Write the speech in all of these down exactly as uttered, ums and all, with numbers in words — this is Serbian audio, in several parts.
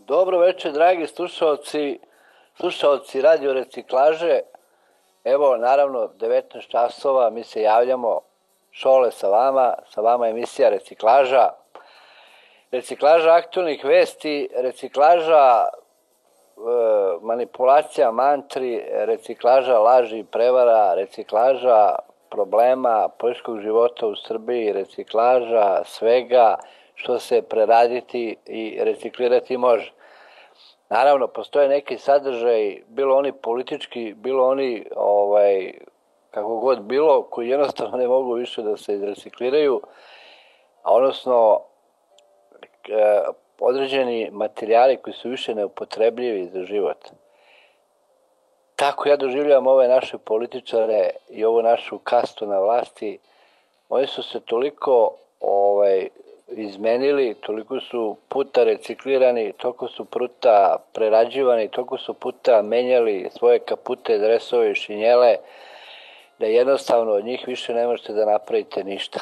Dobro večer, dragi slušalci, slušalci radio reciklaže. Evo, naravno, devetnaest časova, mi se javljamo, Šole sa vama, sa vama emisija Reciklaža. Reciklaža aktualnih vesti, reciklaža e, manipulacija mantri, reciklaža laži i prevara, reciklaža problema političkog života u Srbiji, reciklaža svega što se preraditi i reciklirati može. Naravno, postoje neki sadržaj, bilo oni politički, bilo oni, ovaj, kako god bilo, koji jednostavno ne mogu više da se izrecikliraju, a odnosno e, određeni materijali koji su više neupotrebljivi za život. Tako ja doživljavam ove naše političare i ovu našu kastu na vlasti. Oni su se toliko ovaj, izmenili, toliko su puta reciklirani, toliko su puta prerađivani, toliko su puta menjali svoje kapute, dresove i šinjele, da jednostavno od njih više ne možete da napravite ništa.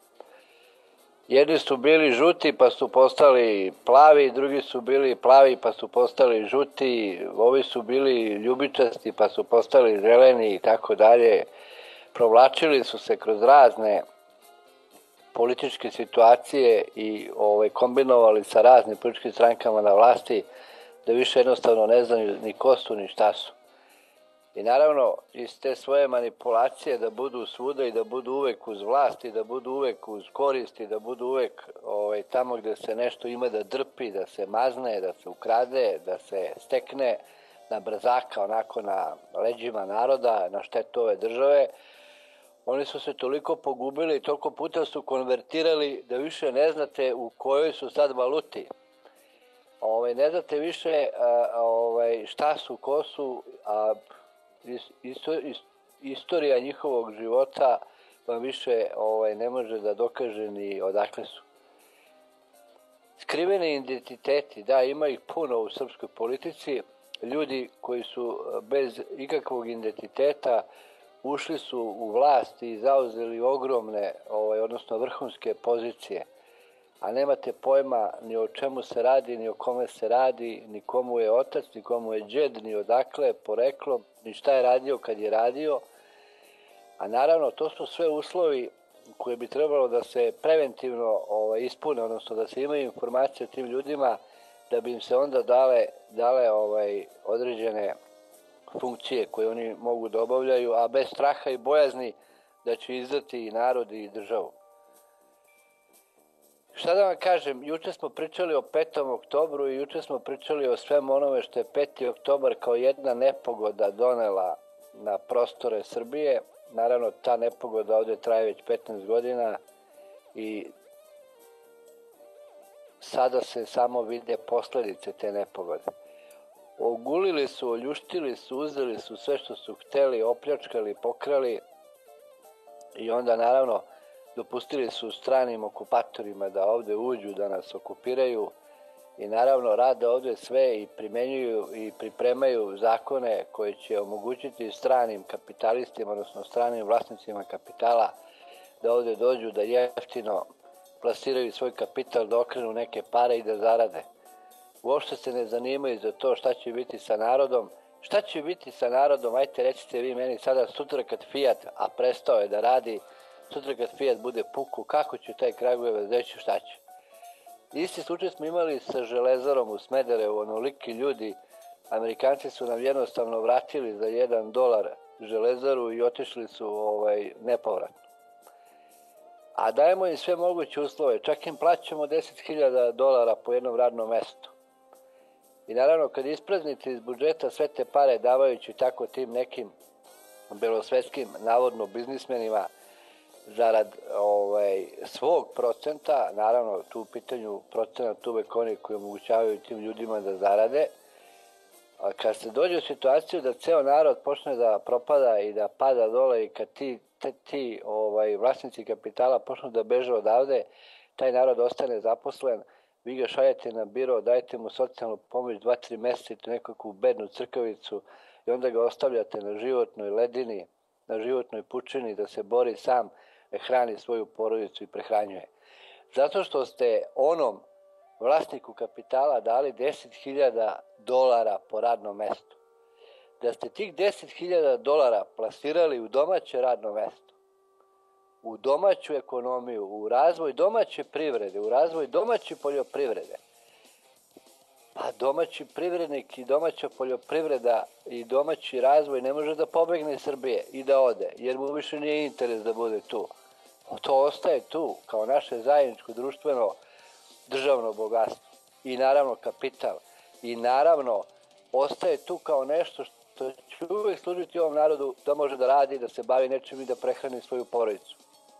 Jedni su bili žuti pa su postali plavi, drugi su bili plavi pa su postali žuti, ovi su bili ljubičasti pa su postali zeleni i tako dalje. Provlačili su se kroz razne političke situacije i ovaj, kombinovali sa raznim političkim strankama na vlasti da više jednostavno ne znaju ni ko su ni šta su. I naravno iz te svoje manipulacije da budu svuda i da budu uvek uz vlast i da budu uvek uz korist i da budu uvek ovaj, tamo gde se nešto ima da drpi, da se mazne, da se ukrade, da se stekne na brzaka, onako na leđima naroda, na štetu ove države. Oni su se toliko pogubili i toliko puta su konvertirali da više ne znate u kojoj su sad valuti. Ovaj, ne znate više a, ovaj, šta su, ko su, a isto, ist, istorija njihovog života vam više ovaj, ne može da dokaže ni odakle su. Skriveni identiteti, da, ima ih puno u srpskoj politici. Ljudi koji su bez ikakvog identiteta ušli su u vlast i zauzeli ogromne, ovaj, odnosno vrhunske pozicije, a nemate pojma ni o čemu se radi, ni o kome se radi, ni komu je otac, ni komu je džed, ni odakle, poreklo, ni šta je radio kad je radio. A naravno, to su sve uslovi koje bi trebalo da se preventivno ovaj, ispune, odnosno da se imaju informacije o tim ljudima, da bi im se onda dale, dale ovaj, određene funkcije koje oni mogu da obavljaju, a bez straha i bojazni da će izdati i narod i državu. Šta da vam kažem, juče smo pričali o petom oktobru i juče smo pričali o svemu onome što je peti oktobar kao jedna nepogoda donela na prostore Srbije. Naravno, ta nepogoda ovdje traje već petnaest godina i sada se samo vide posledice te nepogode. Ogulili su, oljuštili su, uzeli su sve što su hteli, opljačkali, pokrali i onda naravno dopustili su stranim okupatorima da ovdje uđu, da nas okupiraju i naravno rade ovdje sve i primenjuju i pripremaju zakone koji će omogućiti stranim kapitalistima, odnosno stranim vlasnicima kapitala da ovdje dođu, da jeftino plasiraju svoj kapital, da okrenu neke pare i da zarade. Uopšte se ne zanimaju za to šta će biti sa narodom. Šta će biti sa narodom, ajte recite vi meni sada sutra kad Fiat, a prestao je da radi, sutra kad Fiat bude puku, kako će taj Kragujevac reći šta će? Isti slučaj smo imali sa Železarom u Smederevu, onoliki ljudi, Amerikanci su nam jednostavno vratili za jedan dolar Železaru i otišli su ovaj, nepovratno. A dajemo im sve moguće uslove, čak im plaćamo deset hiljada dolara po jednom radnom mestu. I naravno, kad ispraznite iz budžeta sve te pare davajući tako tim nekim belosvetskim, navodno, biznismenima zarad ovaj, svog procenta, naravno, tu u pitanju procenat uvek oni koji omogućavaju tim ljudima da zarade, a kad se dođe u situaciju da ceo narod počne da propada i da pada dole i kad ti, te, ti ovaj, vlasnici kapitala počnu da beže odavde, taj narod ostane zaposlen, vi ga šaljete na biro, dajete mu socijalnu pomoć dva, tri meseca, nekakvu bednu crkavicu i onda ga ostavljate na životnoj ledini, na životnoj pučini da se bori sam, hrani svoju porodicu i prehranjuje. Zato što ste onom vlasniku kapitala dali deset hiljada dolara po radnom mestu, da ste tih deset hiljada dolara plasirali u domaće radno mesto, u domaću ekonomiju, u razvoj domaće privrede, u razvoj domaće poljoprivrede, pa domaći privrednik i domaća poljoprivreda i domaći razvoj ne može da pobegne iz Srbije i da ode, jer mu više nije interes da bude tu. To ostaje tu kao naše zajedničko društveno državno bogatstvo i naravno kapital. I naravno ostaje tu kao nešto što će uvijek služiti ovom narodu da može da radi, da se bavi nečim i da prehrani svoju porodicu.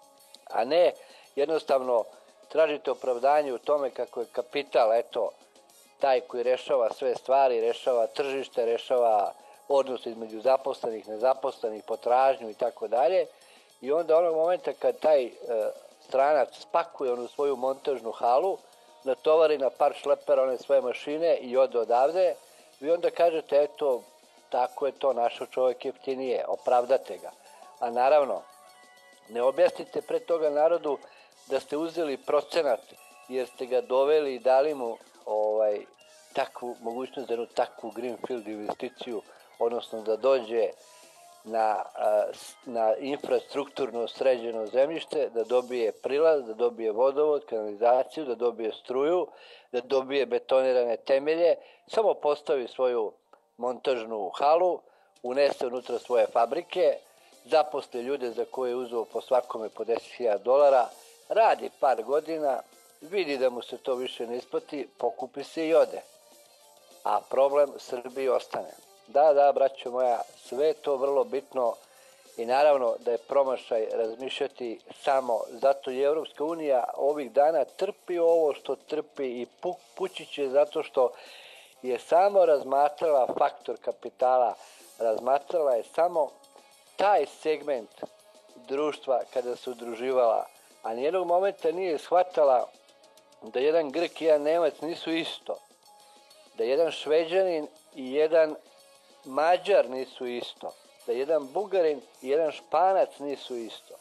A ne jednostavno tražite opravdanje u tome kako je kapital, eto, taj koji rešava sve stvari, rešava tržište, rešava odnos između zaposlenih, nezaposlenih, potražnju i tako dalje. I onda onog momenta kad taj e, stranac spakuje onu svoju montažnu halu, natovari na par šlepera one svoje mašine i ode odavde, vi onda kažete, eto, tako je to, našo čovjek jeftinije, opravdate ga. A naravno, ne objasnite pre toga narodu da ste uzeli procenat, jer ste ga doveli i dali mu ovaj, takvu mogućnost za jednu takvu greenfield investiciju, odnosno da dođe na, na infrastrukturno sređeno zemljište, da dobije prilaz, da dobije vodovod, kanalizaciju, da dobije struju, da dobije betonirane temelje, samo postavi svoju montažnu halu, unese unutra svoje fabrike, zaposli ljude za koje je uzeo po svakome po deset hiljada dolara, radi par godina, vidi da mu se to više ne isplati, pokupi se i ode. A problem Srbiji ostane. Da, da, braćo moja, sve je to vrlo bitno i naravno da je promašaj razmišljati samo, zato i Evropska unija ovih dana trpi ovo što trpi i pu, pući će zato što je samo razmatrala faktor kapitala, razmatrala je samo taj segment društva kada se udruživala, a nijednog momenta nije shvatala da jedan Grk i jedan Nemac nisu isto, da jedan Šveđanin i jedan Mađar nisu isto, da jedan Bugarin i jedan Španac nisu isto,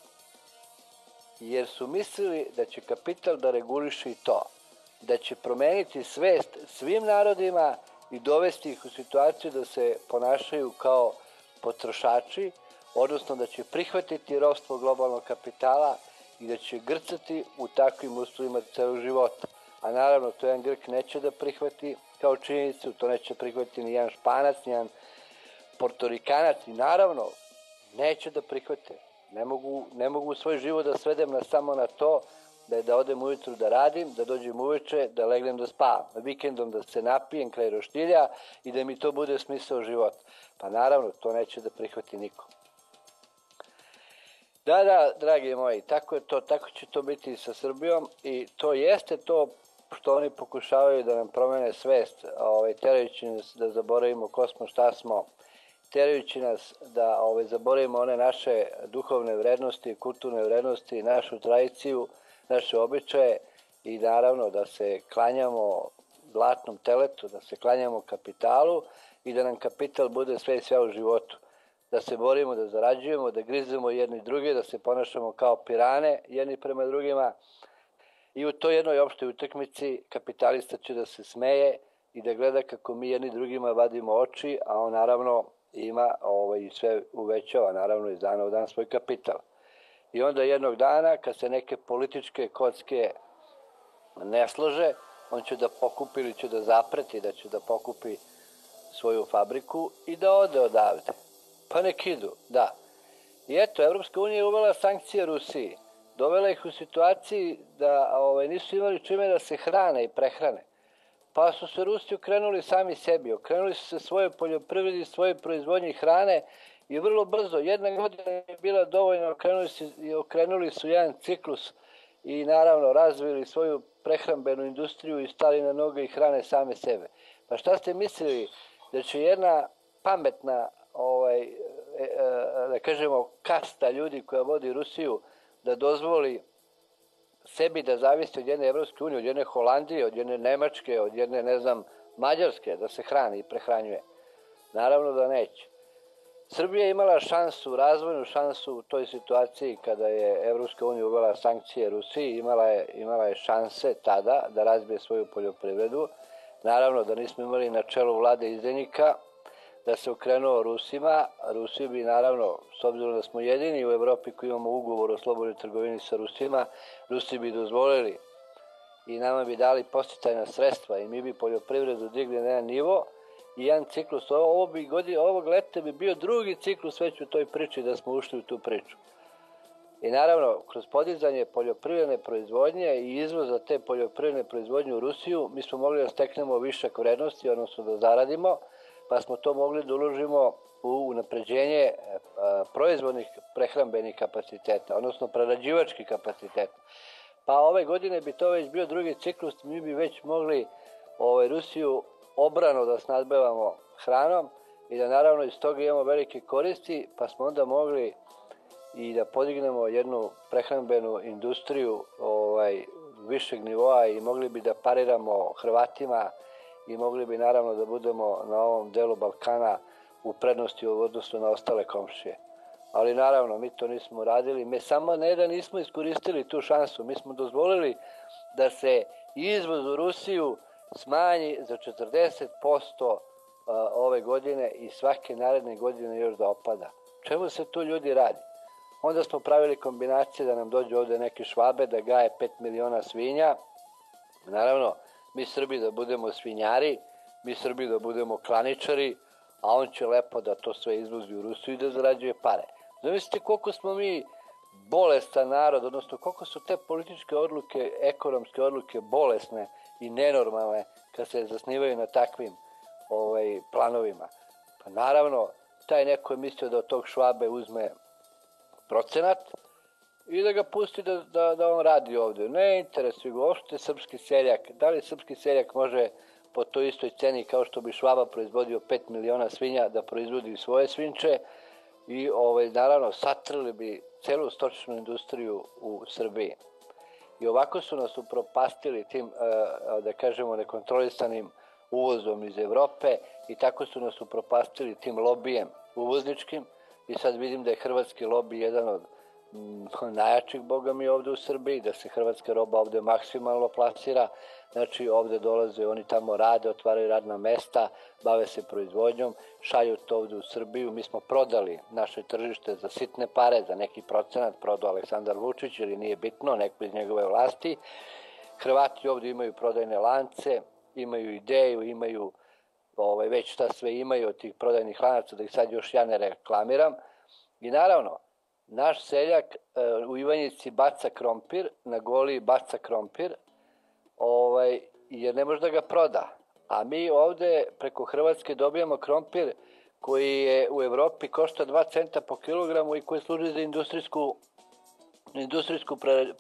jer su mislili da će kapital da reguliše i to, da će promeniti svest svim narodima i dovesti ih u situaciju da se ponašaju kao potrošači, odnosno da će prihvatiti ropstvo globalnog kapitala i da će grcati u takvim uslovima celog života. A naravno, to jedan Grk neće da prihvati kao činjenicu, to neće prihvatiti ni jedan Španac, ni jedan Portorikanac i naravno neće da prihvate. Ne mogu, ne mogu svoj život da svedem na samo na to da je da odem ujutru da radim, da dođem uveče, da legnem da spavam, vikendom da se napijem kraj roštilja i da mi to bude smisao života. Pa naravno, to neće da prihvati niko. Da, da, dragi moji, tako je to, tako će to biti sa Srbijom i to jeste to što oni pokušavaju da nam promene svest, ovaj, terajući nas da zaboravimo ko smo, šta smo, terajući nas da ovaj, zaboravimo one naše duhovne vrednosti, kulturne vrednosti, našu tradiciju, naše običaje i naravno da se klanjamo zlatnom teletu, da se klanjamo kapitalu i da nam kapital bude sve i sve u životu. Da se borimo, da zarađujemo, da grizemo jedni druge, da se ponašamo kao pirane jedni prema drugima. I u toj jednoj opštoj utakmici kapitalista će da se smeje i da gleda kako mi jedni drugima vadimo oči, a on naravno ima ovaj, i sve uvećava, naravno iz dana u dan svoj kapital. I onda jednog dana, kad se neke političke kocke ne slože, on će da pokupi ili će da zapreti, da će da pokupi svoju fabriku i da ode odavde. Pa nek idu, da. I eto, Evropska unija je uvela sankcije Rusiji. Dovela ih u situaciji da ovaj, nisu imali čime da se hrane i prehrane. Pa su se Rusi okrenuli sami sebi, okrenuli su se svoje poljoprivredi, svoje proizvodnje hrane i vrlo brzo, jedna godina je bila dovoljna, okrenuli su, okrenuli su jedan ciklus i naravno razvili svoju prehrambenu industriju i stali na noge i hrane same sebe. Pa šta ste mislili da će jedna pametna, ovaj, e, e, da kažemo, kasta ljudi koja vodi Rusiju da dozvoli sebi da zavisi od jedne Evropske unije, od jedne Holandije, od jedne Nemačke, od jedne, ne znam, Mađarske, da se hrani i prehranjuje? Naravno da neće. Srbija je imala šansu, razvojnu šansu u toj situaciji kada je Evropska unija uvela sankcije Rusiji, imala je, imala je šanse tada da razbije svoju poljoprivredu. Naravno da nismo imali na čelu vlade izdajnika, da se okrenuo Rusima. Rusi bi naravno, s obzirom da smo jedini u Evropi koji imamo ugovor o slobodnoj trgovini sa Rusima, Rusi bi dozvolili i nama bi dali podsticajna sredstva i mi bi poljoprivredu digli na jedan nivo i jedan ciklus. Ovo bi godin, ovog leta bi bio drugi ciklus već u toj priči da smo ušli u tu priču. I naravno, kroz podizanje poljoprivredne proizvodnje i izvoza te poljoprivredne proizvodnje u Rusiju, mi smo mogli da steknemo višak vrednosti, odnosno da zaradimo, pa smo to mogli da uložimo u unapređenje proizvodnih prehrambenih kapaciteta, odnosno prerađivačkih kapaciteta. Pa ove godine bi to već bio drugi ciklus, mi bi već mogli ovaj, Rusiju obrano da snadbevamo hranom i da naravno iz toga imamo velike koristi, pa smo onda mogli i da podignemo jednu prehrambenu industriju ovaj, višeg nivoa i mogli bi da pariramo Hrvatima i mogli bi naravno da budemo na ovom delu Balkana u prednosti u odnosu na ostale komšije. Ali naravno, mi to nismo radili. Mi samo ne da nismo iskoristili tu šansu, mi smo dozvolili da se izvoz u Rusiju smanji za četrdeset posto ove godine i svake naredne godine još da opada. Čemu se tu ljudi radi? Onda smo pravili kombinacije da nam dođu ovde neke Švabe da gaje pet miliona svinja. Naravno, mi Srbi da budemo svinjari, mi Srbi da budemo klaničari, a on će lepo da to sve izvozi u Rusiju i da zarađuje pare. Zamislite koliko smo mi bolestan narod, odnosno koliko su te političke odluke, ekonomske odluke bolesne i nenormalne kad se zasnivaju na takvim ovaj, planovima. Pa naravno, taj neko je mislio da od tog Švabe uzme procenat i da ga pusti da, da, da on radi ovde. Ne interesuje ga uopšte srpski seljak. Da li srpski seljak može po toj istoj ceni kao što bi Švaba proizvodio pet miliona svinja da proizvodi svoje svinče i ovaj, naravno satrli bi celu stočnu industriju u Srbiji. I ovako su nas upropastili tim, da kažemo, nekontrolisanim uvozom iz Evrope i tako su nas upropastili tim lobijem uvozničkim i sad vidim da je hrvatski lobi jedan od najjačih, boga mi, ovde u Srbiji, da se hrvatska roba ovde maksimalno plasira, znači ovde dolaze, oni tamo rade, otvaraju radna mesta, bave se proizvodnjom, šalju to ovde u Srbiju, mi smo prodali naše tržište za sitne pare, za neki procenat, prodao Aleksandar Vučić ili nije bitno, neko iz njegove vlasti. Hrvati ovde imaju prodajne lance, imaju ideju, imaju ovaj, već šta sve imaju od tih prodajnih lanaca, da ih sad još ja ne reklamiram. I naravno, naš seljak u Ivanjici baca krompir, na Goliji baca krompir, ovaj, jer ne može da ga proda. A mi ovde preko Hrvatske dobijamo krompir koji je u Evropi košta dva centa po kilogramu i koji služi za industrijsku, industrijsku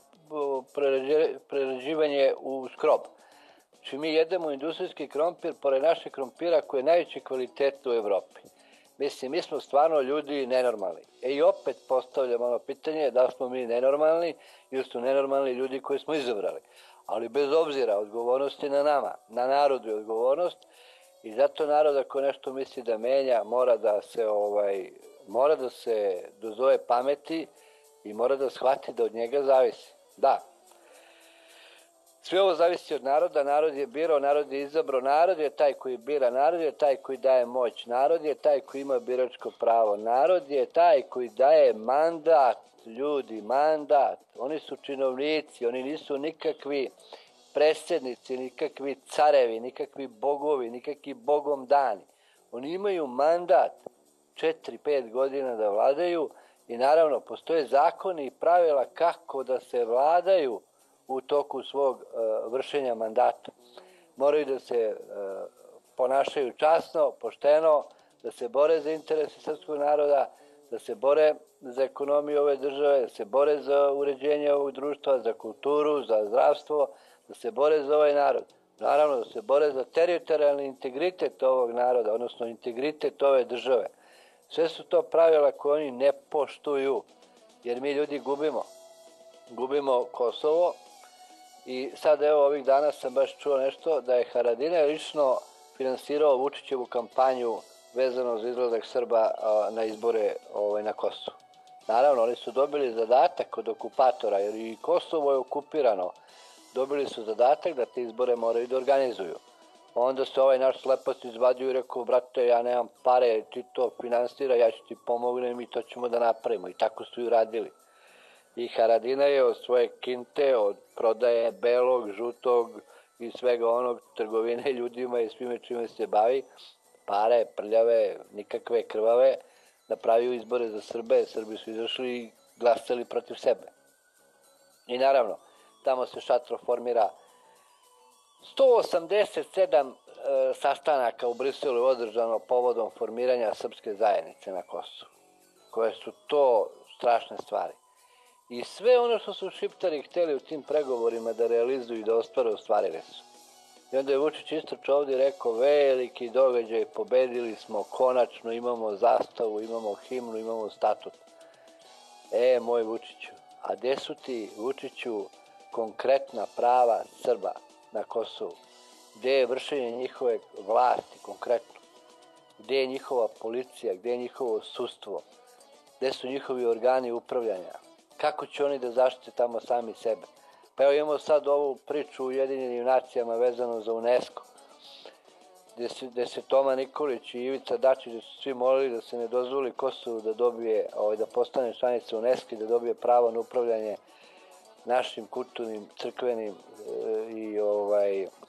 prerađivanje u skrob. Znači mi jedemo industrijski krompir pored našeg krompira koji je najveći kvalitet u Evropi. Mislim, mi smo stvarno ljudi nenormalni. E i opet postavljam ono pitanje da smo mi nenormalni ili su nenormalni ljudi koji smo izabrali. Ali bez obzira, odgovornost je na nama, na narodu je odgovornost i zato narod ako nešto misli da menja mora da se, ovaj, mora da se dozove pameti i mora da shvati da od njega zavisi. Da. Sve ovo zavisi od naroda, narod je birao, narod je izabrao, narod je taj koji bira, narod je taj koji daje moć, narod je taj koji ima biračko pravo, narod je taj koji daje mandat, ljudi, mandat, oni su činovnici, oni nisu nikakvi predsjednici, nikakvi carevi, nikakvi bogovi, nikakvi bogom dani. Oni imaju mandat četiri pet godina da vladaju i naravno postoje zakoni i pravila kako da se vladaju u toku svog uh, vršenja mandata. Moraju da se uh, ponašaju časno, pošteno, da se bore za interese srpskog naroda, da se bore za ekonomiju ove države, da se bore za uređenje ovog društva, za kulturu, za zdravstvo, da se bore za ovaj narod. Naravno da se bore za teritorijalni integritet ovog naroda, odnosno integritet ove države. Sve su to pravila koje oni ne poštuju, jer mi ljudi gubimo. Gubimo Kosovo i sad evo ovih dana sam baš čuo nešto da je Haradinaj lično finansirao Vučićevu kampanju vezano za izlazak Srba na izbore na Kosovu. Naravno, oni su dobili zadatak od okupatora, jer i Kosovo je okupirano. Dobili su zadatak da te izbore moraju da organizuju. Onda se ovaj naš slepac izvadio i rekao, brate, ja nemam pare, ti to finansira, ja ću ti pomognem i to ćemo da napravimo. I tako su i uradili. I Haradinaj je od svoje kinte, od prodaje belog, žutog i svega onog, trgovine ljudima i svime čime se bavi, pare, prljave, nikakve krvave, napravio izbore za Srbe, Srbi su izašli i glasali protiv sebe. I naravno, tamo se šatro formira sto osamdeset sedam e, sastanaka u Briselu održano povodom formiranja srpske zajednice na Kosovu, koje su to strašne stvari. I sve ono što su Šiptari hteli u tim pregovorima da realizuju i da ostvare, ostvarili su. I onda je Vučić istrčao ovdje i rekao, veliki događaj, pobedili smo, konačno imamo zastavu, imamo himnu, imamo statut. E, moj Vučiću, a gde su ti, Vučiću, konkretna prava Srba na Kosovu? Gde je vršenje njihove vlasti konkretno? Gde je njihova policija, gde je njihovo sudstvo? Gde su njihovi organi upravljanja? Kako će oni da zaštite tamo sami sebe? Pa evo imamo sad ovu priču u Ujedinjenim nacijama vezano za UNESCO, gde se, gde se Toma Nikolić i Ivica Dačić, gde su svi molili da se ne dozvoli Kosovu da dobije, ovaj, da postane članica UNESCO i da dobije pravo na upravljanje našim kulturnim, crkvenim e, i ovaj, e,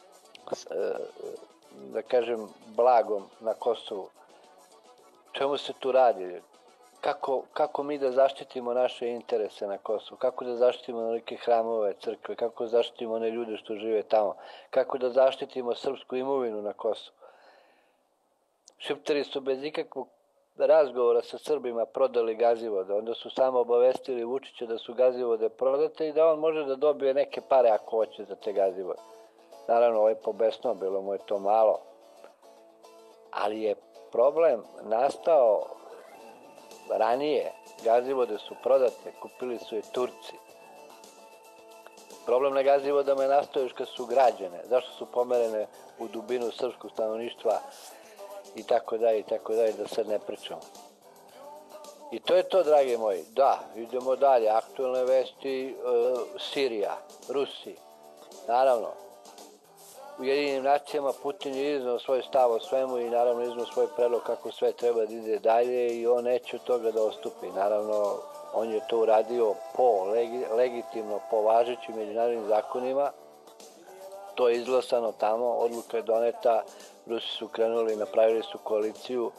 da kažem, blagom na Kosovu. Čemu se tu radi? Kako, kako mi da zaštitimo naše interese na Kosovu, kako da zaštitimo neke hramove, crkve, kako da zaštitimo one ljude što žive tamo, kako da zaštitimo srpsku imovinu na Kosovu. Šiptari su bez ikakvog razgovora sa Srbima prodali Gazivode, onda su samo obavestili Vučića da su Gazivode prodate i da on može da dobije neke pare ako hoće za te Gazivode. Naravno, ovo je pobesno, bilo mu je to malo, ali je problem nastao ranije. Gazivode su prodate, kupili su je Turci. Problem na Gazivodama je nastao još kad su građene, zašto su pomerene u dubinu srpskog stanovništva i tako dalje, i tako dalje, da sad ne pričamo. I to je to, dragi moji. Da, idemo dalje. Aktualne vesti, e, Sirija, Rusi. Naravno, u Ujedinjenim nacijama Putin je iznao svoj stav o svemu i naravno iznao svoj predlog kako sve treba da ide dalje i on neće od toga da ostupi. Naravno, on je to uradio po, legi, legitimno, po važećim međunarodnim zakonima. To je izglasano tamo, odluka je doneta, Rusi su krenuli, napravili su koaliciju.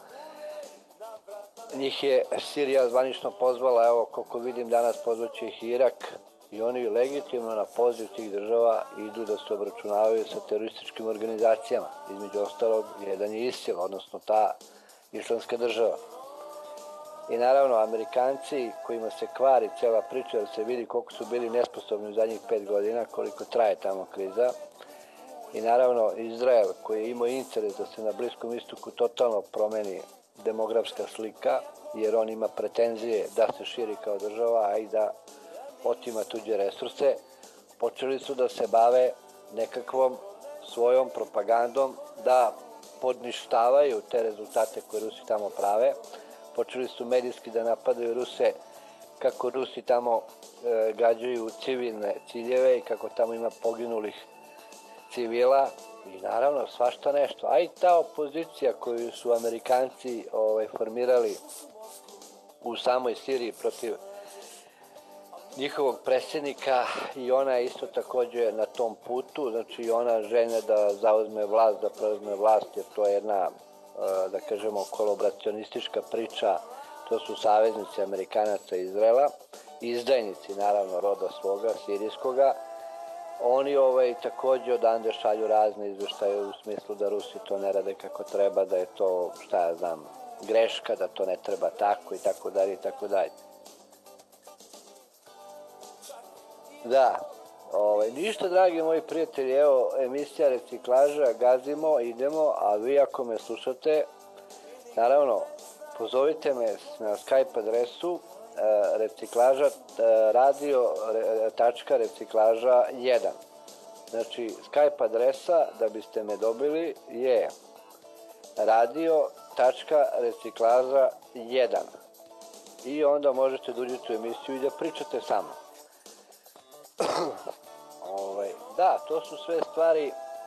Njih je Sirija zvanično pozvala, evo koliko vidim danas pozvaće ih Irak, i oni legitimno na poziv tih država idu da se obračunavaju sa terorističkim organizacijama. Između ostalog, jedan je ISIL, odnosno ta islamska država. I naravno, Amerikanci kojima se kvari cela priča, da se vidi koliko su bili nesposobni u zadnjih pet godina, koliko traje tamo kriza. I naravno, Izrael koji je imao interes da se na Bliskom istoku totalno promeni demografska slika, jer on ima pretenzije da se širi kao država, a i da otima tuđe resurse, počeli su da se bave nekakvom svojom propagandom, da podništavaju te rezultate koje Rusi tamo prave. Počeli su medijski da napadaju Ruse, kako Rusi tamo e, gađaju civilne ciljeve i kako tamo ima poginulih civila i naravno svašta nešto. A i ta opozicija koju su Amerikanci ovaj, formirali u samoj Siriji protiv njihovog predsjednika, i ona je isto također na tom putu, znači ona žene da zauzme vlast, da preuzme vlast, jer to je jedna, da kažemo, kolaboracionistička priča, to su saveznici Amerikanaca i Izraela, izdajnici naravno roda svoga, sirijskoga. Oni ovaj, također odande šalju razne izveštaje u smislu da Rusi to ne rade kako treba, da je to, šta ja znam, greška, da to ne treba tako i tako dalje i tako dalje. Da, ovaj, ništa, dragi moji prijatelji, evo emisija Reciklaža, gazimo, idemo, a vi ako me slušate, naravno, pozovite me na Skype adresu reciklaža radio tačka reciklaža jedan. Znači, Skype adresa da biste me dobili je radio tačka reciklaža jedan. I onda možete da uđete u emisiju i da pričate samo. ovaj, da, to su sve stvari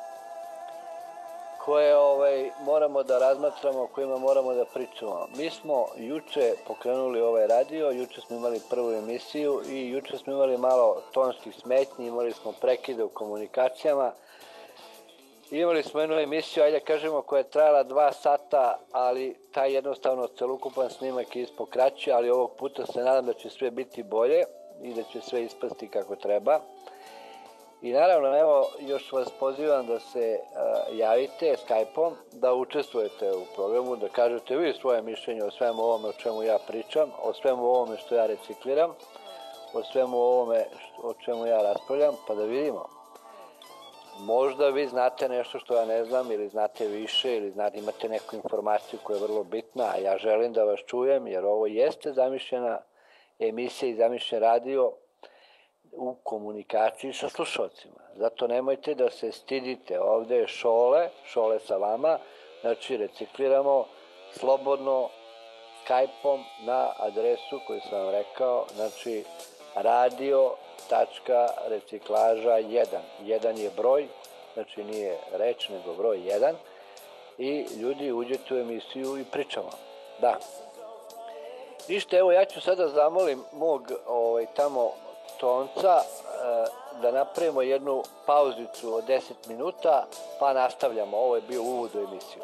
koje ovaj, moramo da razmatramo, o kojima moramo da pričamo. Mi smo juče pokrenuli ovaj radio, juče smo imali prvu emisiju i juče smo imali malo tonskih smetnji, imali smo prekide u komunikacijama. Imali smo jednu emisiju, ajde kažemo, koja je trajala dva sata, ali taj jednostavno celokupan snimak je ispod kraći, ali ovog puta se nadam da će sve biti bolje i da će sve ispasti kako treba. I naravno, evo, još vas pozivam da se uh, javite Skype-om, da učestvujete u programu, da kažete vi svoje mišljenje o svemu ovome o čemu ja pričam, o svemu ovome što ja recikliram, o svemu ovome o čemu ja raspravljam, pa da vidimo. Možda vi znate nešto što ja ne znam, ili znate više, ili znate, imate neku informaciju koja je vrlo bitna, a ja želim da vas čujem, jer ovo jeste zamišljena emisija i zamišljen radio u komunikaciji sa slušalcima. Zato nemojte da se stidite. Ovde je Šole, Šole sa vama, znači recikliramo slobodno Skype-om na adresu koju sam vam rekao, znači radio tačka reciklaža jedan. jedan je broj, znači nije reč, nego broj jedan. I ljudi, uđete u emisiju i pričamo. Da. Ništa, evo ja ću sada zamolim mog ovaj, tamo tonca da napravimo jednu pauzicu od deset minuta, pa nastavljamo. Ovo je bio uvod u emisiju.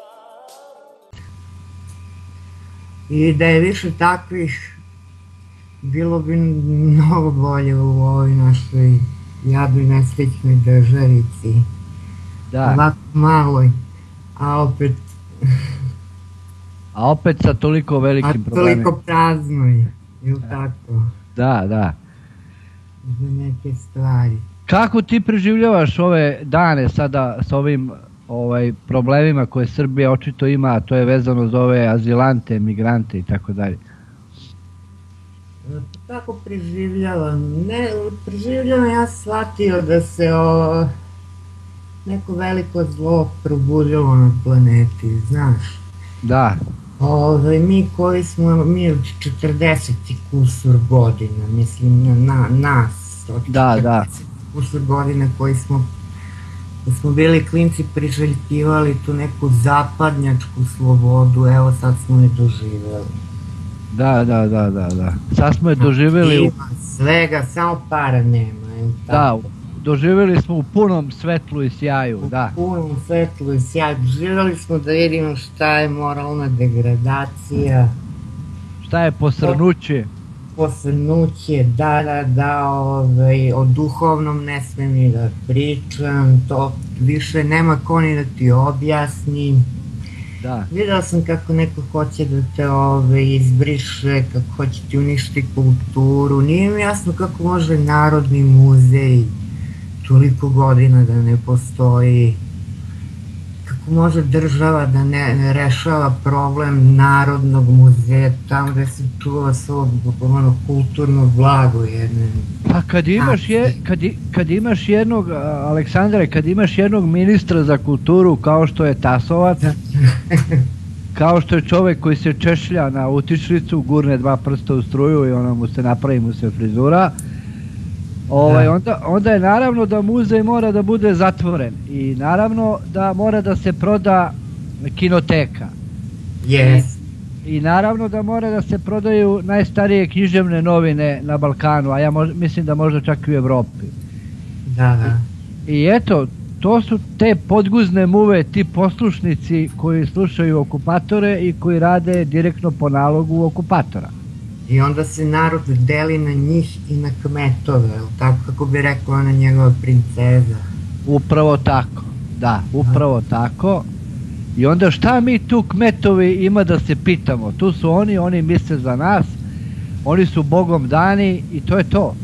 I da je više takvih, bilo bi mnogo bolje u ovoj našoj jadnoj nesrećnoj državici. Da. Ovako maloj, a opet... A opet sa toliko velikim problemima. A toliko praznoj, ili tako? Da, da. Za neke stvari. Kako ti preživljavaš ove dane sada s ovim ovaj, problemima koje Srbija očito ima, a to je vezano za ove azilante, migrante i tako dalje? Kako preživljavam? Ne, preživljavam, ja shvatio da se o, neko veliko zlo probudilo na planeti, znaš? Da. Ove, mi koji smo, mi od četrdeset kusur godina, mislim na, na nas, od da, da. kusur godina koji smo, da smo bili klinci priželjkivali tu neku zapadnjačku slobodu, evo sad smo je doživjeli. Da, da, da, da, da. Sad smo je doživjeli u... Ima svega, samo para nema. Da, doživjeli smo u punom svetlu i sjaju, da. U punom svetlu i sjaju. Doživjeli smo da vidimo šta je moralna degradacija. Šta je posrnuće. Posrnuće, da, da, da, ovaj, o duhovnom ne smem ni da pričam, to više nema ko ni da ti objasni. Da. Videla sam kako neko hoće da te ove, izbriše, kako hoće ti uništi kulturu. Nije mi jasno kako može Narodni muzej toliko godina da ne postoji. Kako može država da ne, ne rešava problem Narodnog muzeja tamo gde se čuva svog ono, kulturno blago jedne. Pa kad imaš, je, kad, kad imaš jednog, Aleksandre, kad imaš jednog ministra za kulturu kao što je Tasovac, kao što je čovek koji se češlja na utičnicu, gurne dva prsta u struju i ona mu se napravi mu se frizura, ovaj, onda, onda je naravno da muzej mora da bude zatvoren i naravno da mora da se proda kinoteka. Yes. I naravno da mora da se prodaju najstarije književne novine na Balkanu, a ja mož, mislim da možda čak i u Evropi. Da, da. I, I eto, to su te podguzne muve, ti poslušnici koji slušaju okupatore i koji rade direktno po nalogu okupatora. I onda se narod deli na njih i na kmetove, tako kako bi rekla ona njegova princeza. Upravo tako, da, upravo tako. I onda šta mi tu kmetovi ima da se pitamo? Tu su oni, oni misle za nas, oni su Bogom dani i to je to.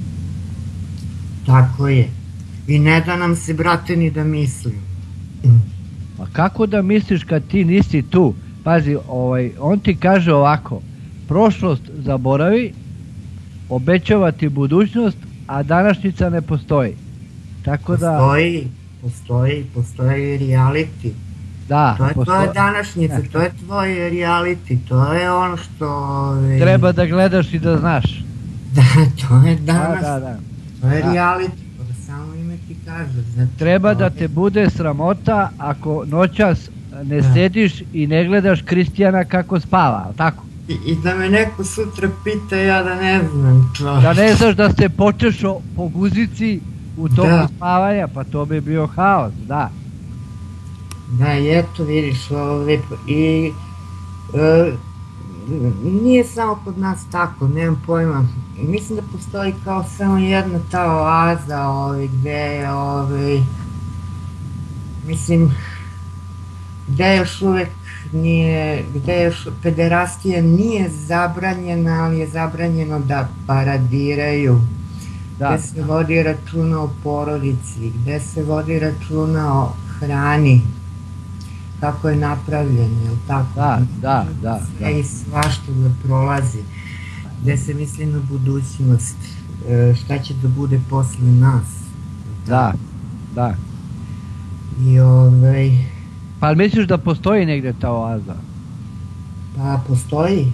Tako je. I ne da nam se, brate, ni da mislim. Pa kako da misliš kad ti nisi tu? Pazi, ovaj, on ti kaže ovako, prošlost zaboravi, obećava ti budućnost, a današnjica ne postoji. Tako da... Postoji, postoji, postoji reality. Da, To je posto... tvoja današnjica, to je tvoj reality, to je ono što... Ove, treba da gledaš i da znaš. Da, to je danas, Da, da, da. to je Da. reality, to da samo ime ti kaže. Znači, Treba to da je- te bude sramota ako noćas ne Da. sediš i ne gledaš Kristijana kako spava, ali tako? I, I da me neko sutra pita, ja da ne znam, čovječ. Da ne znaš da se počešao po guzici u toku Da. spavanja, pa to bi bio haos, da. Da, i eto vidiš, ove, i e, nije samo kod nas tako, nemam pojma. Mislim da postoji kao samo jedna ta oaza ove, gde je, ove, mislim, gde još uvek nije, gde još pederastija nije zabranjena, ali je zabranjeno da paradiraju. Da, Gde se vodi računa o porodici, gde se vodi računa o hrani, kako je napravljen, jel tako? da, da, da, da. Sve i svašta da prolazi, gde se misli na budućnost, e, šta će da bude posle nas. Da, da. I ovaj, Pa ali misliš da postoji negde ta oaza? pa postoji.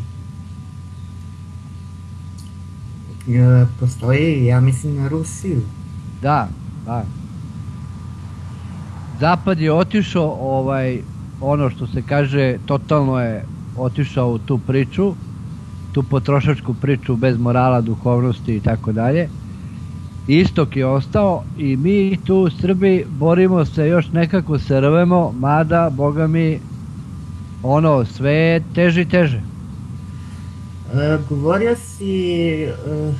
E, postoji, ja mislim na Rusiju. Da, da. Zapad je otišao, ovaj, ono što se kaže, totalno je otišao u tu priču, tu potrošačku priču bez morala, duhovnosti i tako dalje. Istok je ostao i mi tu u Srbiji borimo se, još nekako se rvemo, mada, boga mi, ono, sve je teže i teže. E, govorio si e,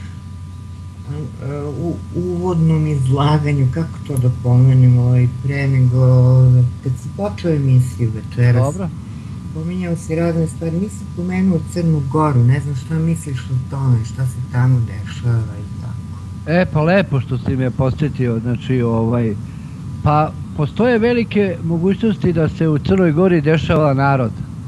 e, u uvodnom izlaganju, kako to da pomenem, ovaj, pre nego kad si počeo emisiju večeras, Dobro. pominjao si razne stvari, nisi pomenuo Crnu Goru, ne znam šta misliš o tome, šta se tamo dešava i tako. E, pa lepo što si me podsjetio, znači, ovaj, pa postoje velike mogućnosti da se u Crnoj Gori dešava narod.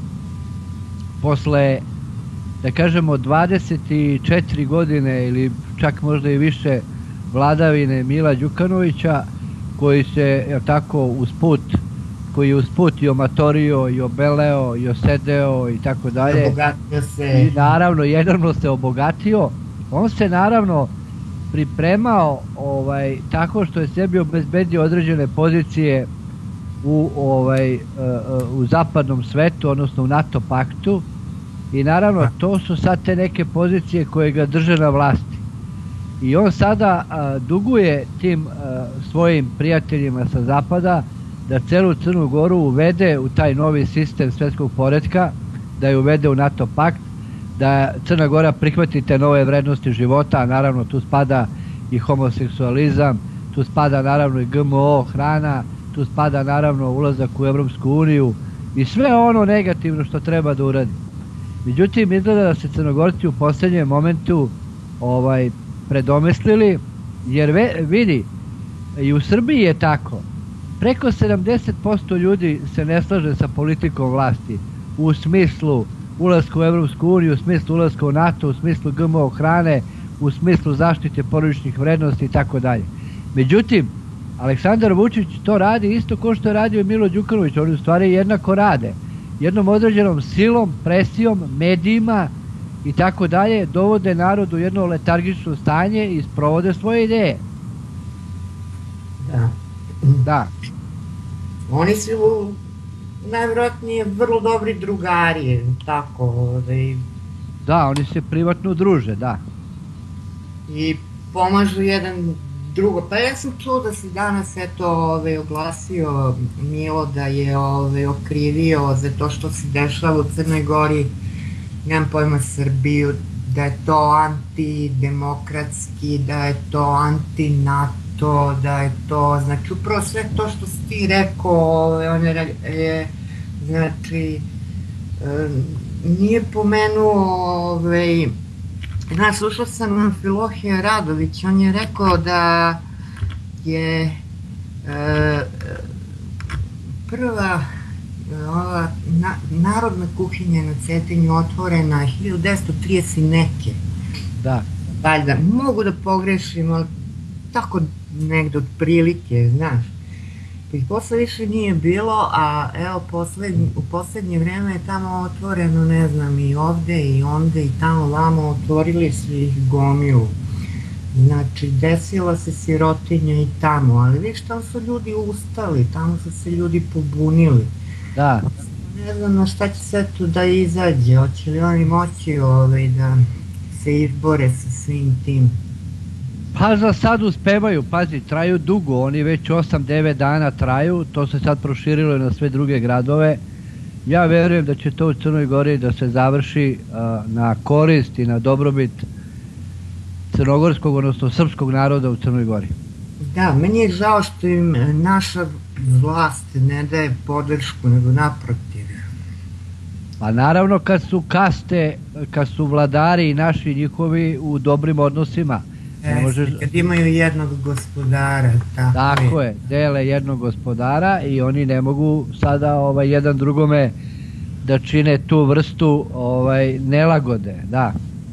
Posle, da kažemo, dvadeset četiri godine ili čak možda i više vladavine Mila Đukanovića, koji se, jel tako, usput, koji je usput i omatorio, i obeleo, i osedeo i tako dalje. Obogatio se. I naravno, jedno se obogatio. On se naravno pripremao ovaj, tako što je sebi obezbedio određene pozicije u, ovaj, u zapadnom svetu, odnosno u NATO paktu. I naravno, to su sad te neke pozicije koje ga drže na vlasti. I on sada a, duguje tim a, svojim prijateljima sa zapada da celu Crnu Goru uvede u taj novi sistem svetskog poretka, da je uvede u NATO pakt, da Crna Gora prihvati te nove vrednosti života, a naravno tu spada i homoseksualizam, tu spada naravno i G M O hrana, tu spada naravno ulazak u Evropsku uniju i sve ono negativno što treba da uradi. Međutim, izgleda da se Crnogorci u posljednjem momentu ovaj, predomislili, jer ve, vidi, i u Srbiji je tako. Preko sedamdeset posto ljudi se ne slaže sa politikom vlasti u smislu ulaska u Evropsku uniju, u smislu ulaska u NATO, u smislu G M O hrane, u smislu zaštite porodičnih vrednosti i tako dalje. Međutim, Aleksandar Vučić to radi isto kao što je radio Milo Đukanović, oni u stvari jednako rade. Jednom određenom silom, presijom, medijima i tako dalje dovode narod u jedno letargično stanje i sprovode svoje ideje. Da. Da. Oni su najvjerojatnije vrlo dobri drugari, tako, ovaj, Da, oni se privatno druže, da. i pomažu jedan drugo. Pa ja sam čuo da si danas eto ovaj, oglasio Milo da je ovaj, okrivio za to što se dešava u Crnoj Gori, nemam pojma, Srbiju, da je to antidemokratski, da je to anti-NATO, da je to, znači upravo sve to što si ti rekao, ovaj, on je, je znači, nije pomenuo, ovaj, znaš, slušao sam Amfilohija Radović, on je rekao da je e, prva ova na, narodna kuhinja na Cetinju otvorena hiljadu devetsto trideset neke. Da. Valjda, mogu da pogrešim, ali tako negde od prilike, znaš. ih posle više nije bilo, a evo poslednj, u poslednje vreme je tamo otvoreno, ne znam, i ovde i onde i tamo vamo otvorili su ih gomilu. Znači, desila se sirotinja i tamo, ali viš, tamo su ljudi ustali, tamo su se ljudi pobunili. Da. Ne znam na šta će sve tu da izađe, hoće li oni moći ovaj, da se izbore sa svim tim. Pa za sad uspevaju, pazi, traju dugo, oni već osam devet dana traju, to se sad proširilo na sve druge gradove. Ja verujem da će to u Crnoj Gori da se završi uh, na korist i na dobrobit crnogorskog, odnosno srpskog naroda u Crnoj Gori. Da, meni je žao što im naša vlast ne daje podršku, nego naprotiv. Pa naravno kad su kaste, kad su vladari i naši njihovi u dobrim odnosima. Ne možeš... Kad imaju jednog gospodara, tako, tako je. je, dele jednog gospodara i oni ne mogu sada ovaj, jedan drugome da čine tu vrstu ovaj, nelagode, da.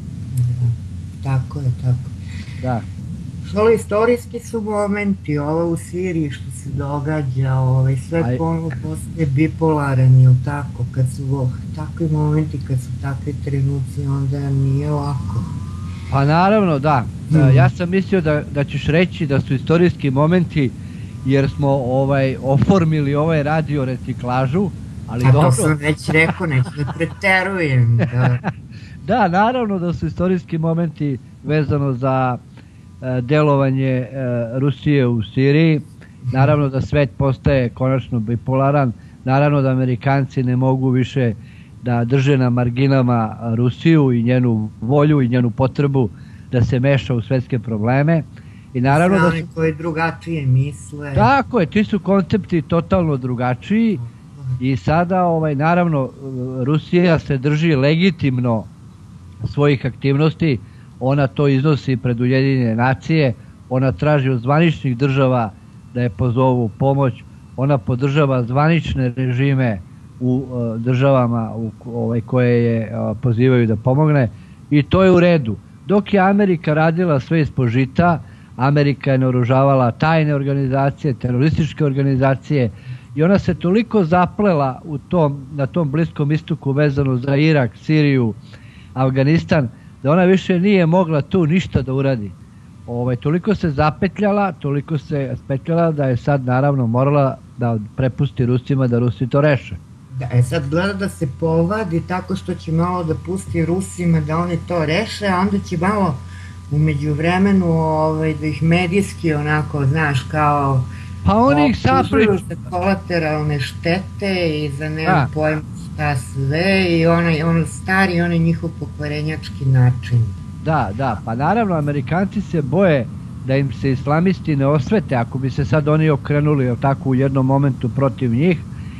Da, tako je, tako. Da. Što istorijski su momenti, ovo u Siriji što se događa, ovaj, sve Aj... ponovo postaje bipolaran, ili tako, kad su takvi momenti, kad su takvi trenuci, onda nije lako. Pa naravno, da. Ja sam mislio da, da ćeš reći da su istorijski momenti jer smo ovaj, oformili ovaj radio reciklažu, ali A dobro. to sam već rekao, neću da preterujem. Da. Da, naravno da su istorijski momenti vezano za e, delovanje e, Rusije u Siriji. Naravno da svet postaje konačno bipolaran. Naravno da Amerikanci ne mogu više da drže na marginama Rusiju i njenu volju i njenu potrebu da se meša u svetske probleme. I naravno da su... koji drugačije misle. Tako je, ti su koncepti totalno drugačiji i sada, ovaj, naravno, Rusija se drži legitimno svojih aktivnosti, ona to iznosi pred Ujedinjene nacije, ona traži od zvaničnih država da je pozovu pomoć, ona podržava zvanične režime u državama u, ovaj, koje je pozivaju da pomogne i to je u redu. Dok je Amerika radila sve ispod žita, Amerika je naoružavala tajne organizacije, terorističke organizacije i ona se toliko zaplela u tom, na tom Bliskom istoku vezano za Irak, Siriju, Afganistan, da ona više nije mogla tu ništa da uradi. Ovaj, toliko se zapetljala, toliko se spetljala da je sad naravno morala da prepusti Rusima da Rusi to reše. Da, e sad gleda da se povadi tako što će malo da pusti Rusima da oni to reše, a onda će malo umeđu vremenu ovaj, da ih medijski onako, znaš, kao... Pa oni ih sapliču. Za kolateralne štete i za nema pojma šta sve i onaj, ono stari, onaj njihov pokvarenjački način. Da, da, pa naravno Amerikanci se boje da im se islamisti ne osvete ako bi se sad oni okrenuli tako u jednom momentu protiv njih.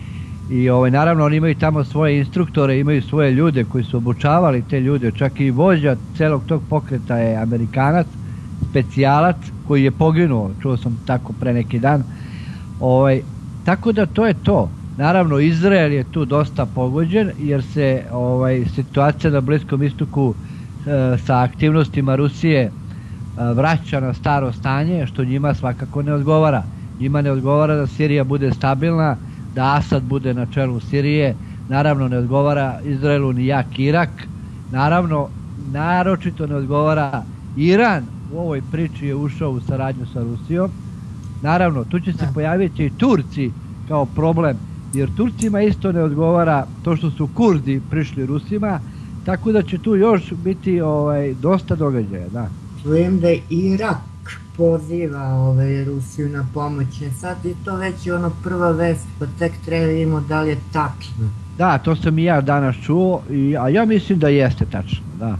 I ovaj, naravno oni imaju tamo svoje instruktore, imaju svoje ljude koji su obučavali te ljude, čak i vođa celog tog pokreta je Amerikanac, specijalac koji je poginuo, čuo sam tako pre neki dan. Ovaj, tako da to je to. Naravno Izrael je tu dosta pogođen jer se ovaj, situacija na Bliskom istoku e, sa aktivnostima Rusije e, vraća na staro stanje, što njima svakako ne odgovara. Njima ne odgovara da Sirija bude stabilna, da Asad bude na čelu Sirije, naravno ne odgovara Izraelu ni jak Irak, naravno naročito ne odgovara Iran, u ovoj priči je ušao u saradnju sa Rusijom, naravno tu će se pojaviti i Turci kao problem, jer Turcima isto ne odgovara to što su Kurdi prišli Rusima, tako da će tu još biti ovaj, dosta događaja, da. Čujem da je Irak poziva ove, Rusiju na pomoć. Sad je to već ono prva vest, pa tek treba vidimo da li je tačno. Da, to sam i ja danas čuo, i, a ja mislim da jeste tačno, da.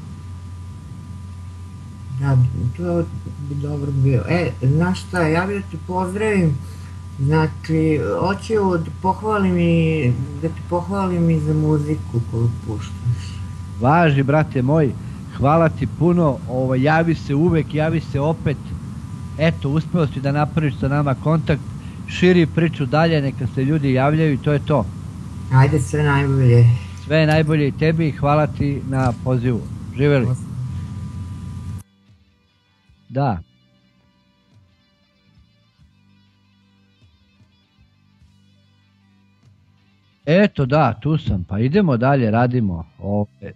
Da, to bi dobro bilo. E, znaš šta, ja bih da te pozdravim. Znači, hoću da pohvalim i da te pohvalim i za muziku koju puštaš. Važi, brate moj. Hvala ti puno, ovo, javi se uvek, javi se opet, eto, uspeo si da napraviš sa nama kontakt, širi priču dalje, neka se ljudi javljaju i to je to. Ajde, sve najbolje. Sve najbolje i tebi i hvala ti na pozivu. Živeli. Da. Eto da, tu sam, pa idemo dalje, radimo ovdje.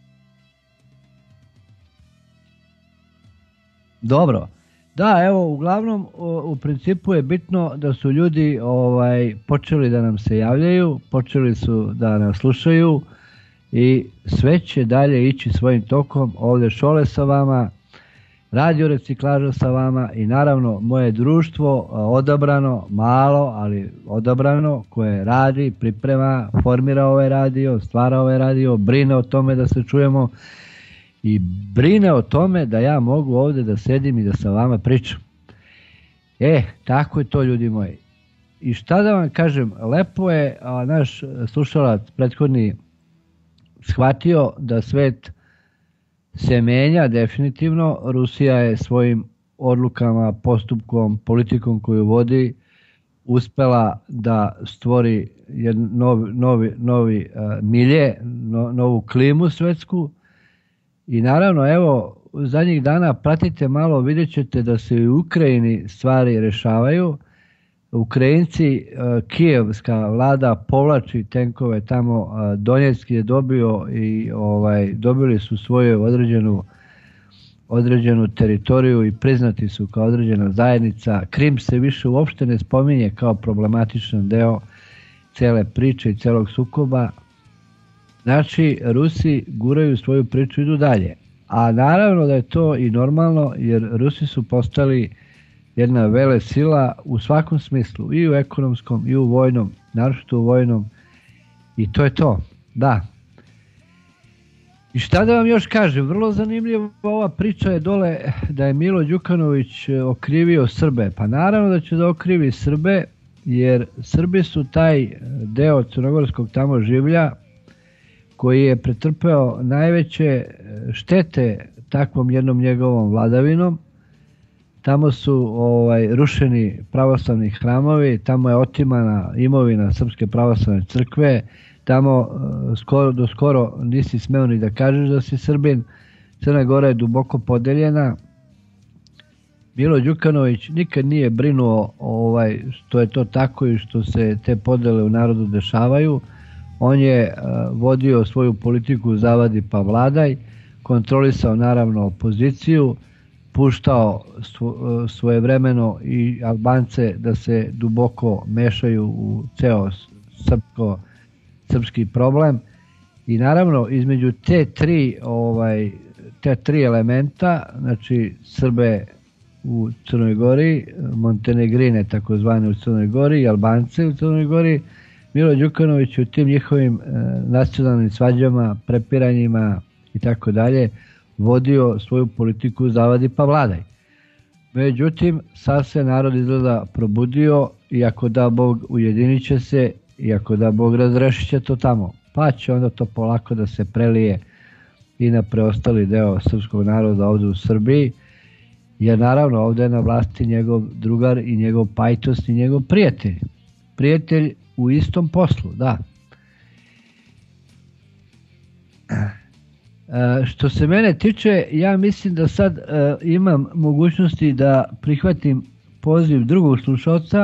Dobro, da, evo, uglavnom, u principu je bitno da su ljudi ovaj, počeli da nam se javljaju, počeli su da nas slušaju i sve će dalje ići svojim tokom, ovdje Šole sa vama, Radio Reciklaža sa vama i naravno moje društvo odabrano, malo, ali odabrano, koje radi, priprema, formira ovaj radio, stvara ovaj radio, brine o tome da se čujemo i brine o tome da ja mogu ovdje da sedim i da sa vama pričam. E, tako je to, ljudi moji. I šta da vam kažem, lepo je a, naš slušalac prethodni shvatio da svet se menja definitivno. Rusija je svojim odlukama, postupkom, politikom koju vodi uspela da stvori jedan novi, novi, novi uh, milje, no, novu klimu svetsku i naravno evo zadnjih dana pratite malo, vidjet ćete da se u Ukrajini stvari rešavaju. Ukrajinci, uh, kijevska vlada povlači tenkove tamo, uh, Donjeck je dobio i ovaj, dobili su svoju određenu, određenu teritoriju i priznati su kao određena zajednica. Krim se više uopšte ne spominje kao problematičan deo cele priče i celog sukoba. Znači, Rusi guraju svoju priču i idu dalje. A naravno da je to i normalno jer Rusi su postali jedna vele sila u svakom smislu, i u ekonomskom, i u vojnom, naročito u vojnom, i to je to, da. I šta da vam još kažem, vrlo zanimljiva ova priča je dole da je Milo Đukanović okrivio Srbe. Pa naravno da će da okrivi Srbe, jer Srbi su taj deo crnogorskog tamo življa koji je pretrpeo najveće štete takvom jednom njegovom vladavinom. Tamo su ovaj, rušeni pravoslavni hramovi, tamo je otimana imovina Srpske pravoslavne crkve, tamo skoro, do skoro nisi smeo ni da kažeš da si Srbin, Crna Gora je duboko podeljena. Milo Đukanović nikad nije brinuo ovaj, što je to tako i što se te podele u narodu dešavaju. On je uh, vodio svoju politiku zavadi pa vladaj, kontrolisao naravno opoziciju, puštao svojevremeno i Albance da se duboko mešaju u ceo srpsko, srpski problem i naravno između te tri, ovaj, te tri elementa, znači Srbe u Crnoj Gori, Montenegrine takozvane u Crnoj Gori i Albance u Crnoj Gori, Milo Đukanović u tim njihovim e, nacionalnim svađama, prepiranjima i tako dalje vodio svoju politiku zavadi pa vladaj. Međutim, sad se narod izgleda probudio i ako da Bog ujedinit će se i ako da Bog razrešit će to tamo. Pa će onda to polako da se prelije i na preostali deo srpskog naroda ovdje u Srbiji, jer naravno ovdje je na vlasti njegov drugar i njegov pajtos i njegov prijatelj. Prijatelj u istom poslu, da. E, što se mene tiče, ja mislim da sad e, imam mogućnosti da prihvatim poziv drugog slušalca.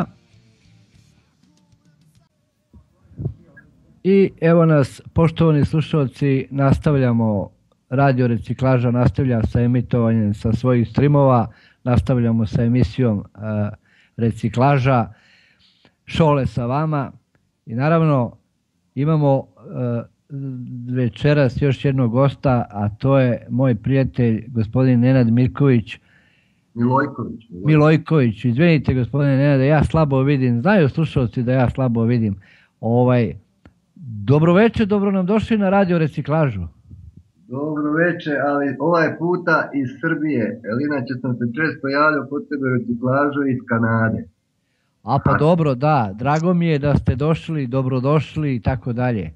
I evo nas, poštovani slušalci, nastavljamo, Radio Reciklaža nastavlja sa emitovanjem sa svojih streamova, nastavljamo sa emisijom e, Reciklaža, Šole sa vama i naravno imamo e, večeras još jednog gosta, a to je moj prijatelj gospodin Nenad Mirković. Milojković. Milojković, izvinite gospodine Nenade, ja slabo vidim, znaju slušalci da ja slabo vidim. Ovaj, dobro večer, dobro nam došli na Radio Reciklažu. Dobro večer, ali ovaj puta iz Srbije, jer inače sam se često javljao kod tebe Reciklažu iz Kanade. A pa dobro, da, drago mi je da ste došli, dobrodošli i tako dalje.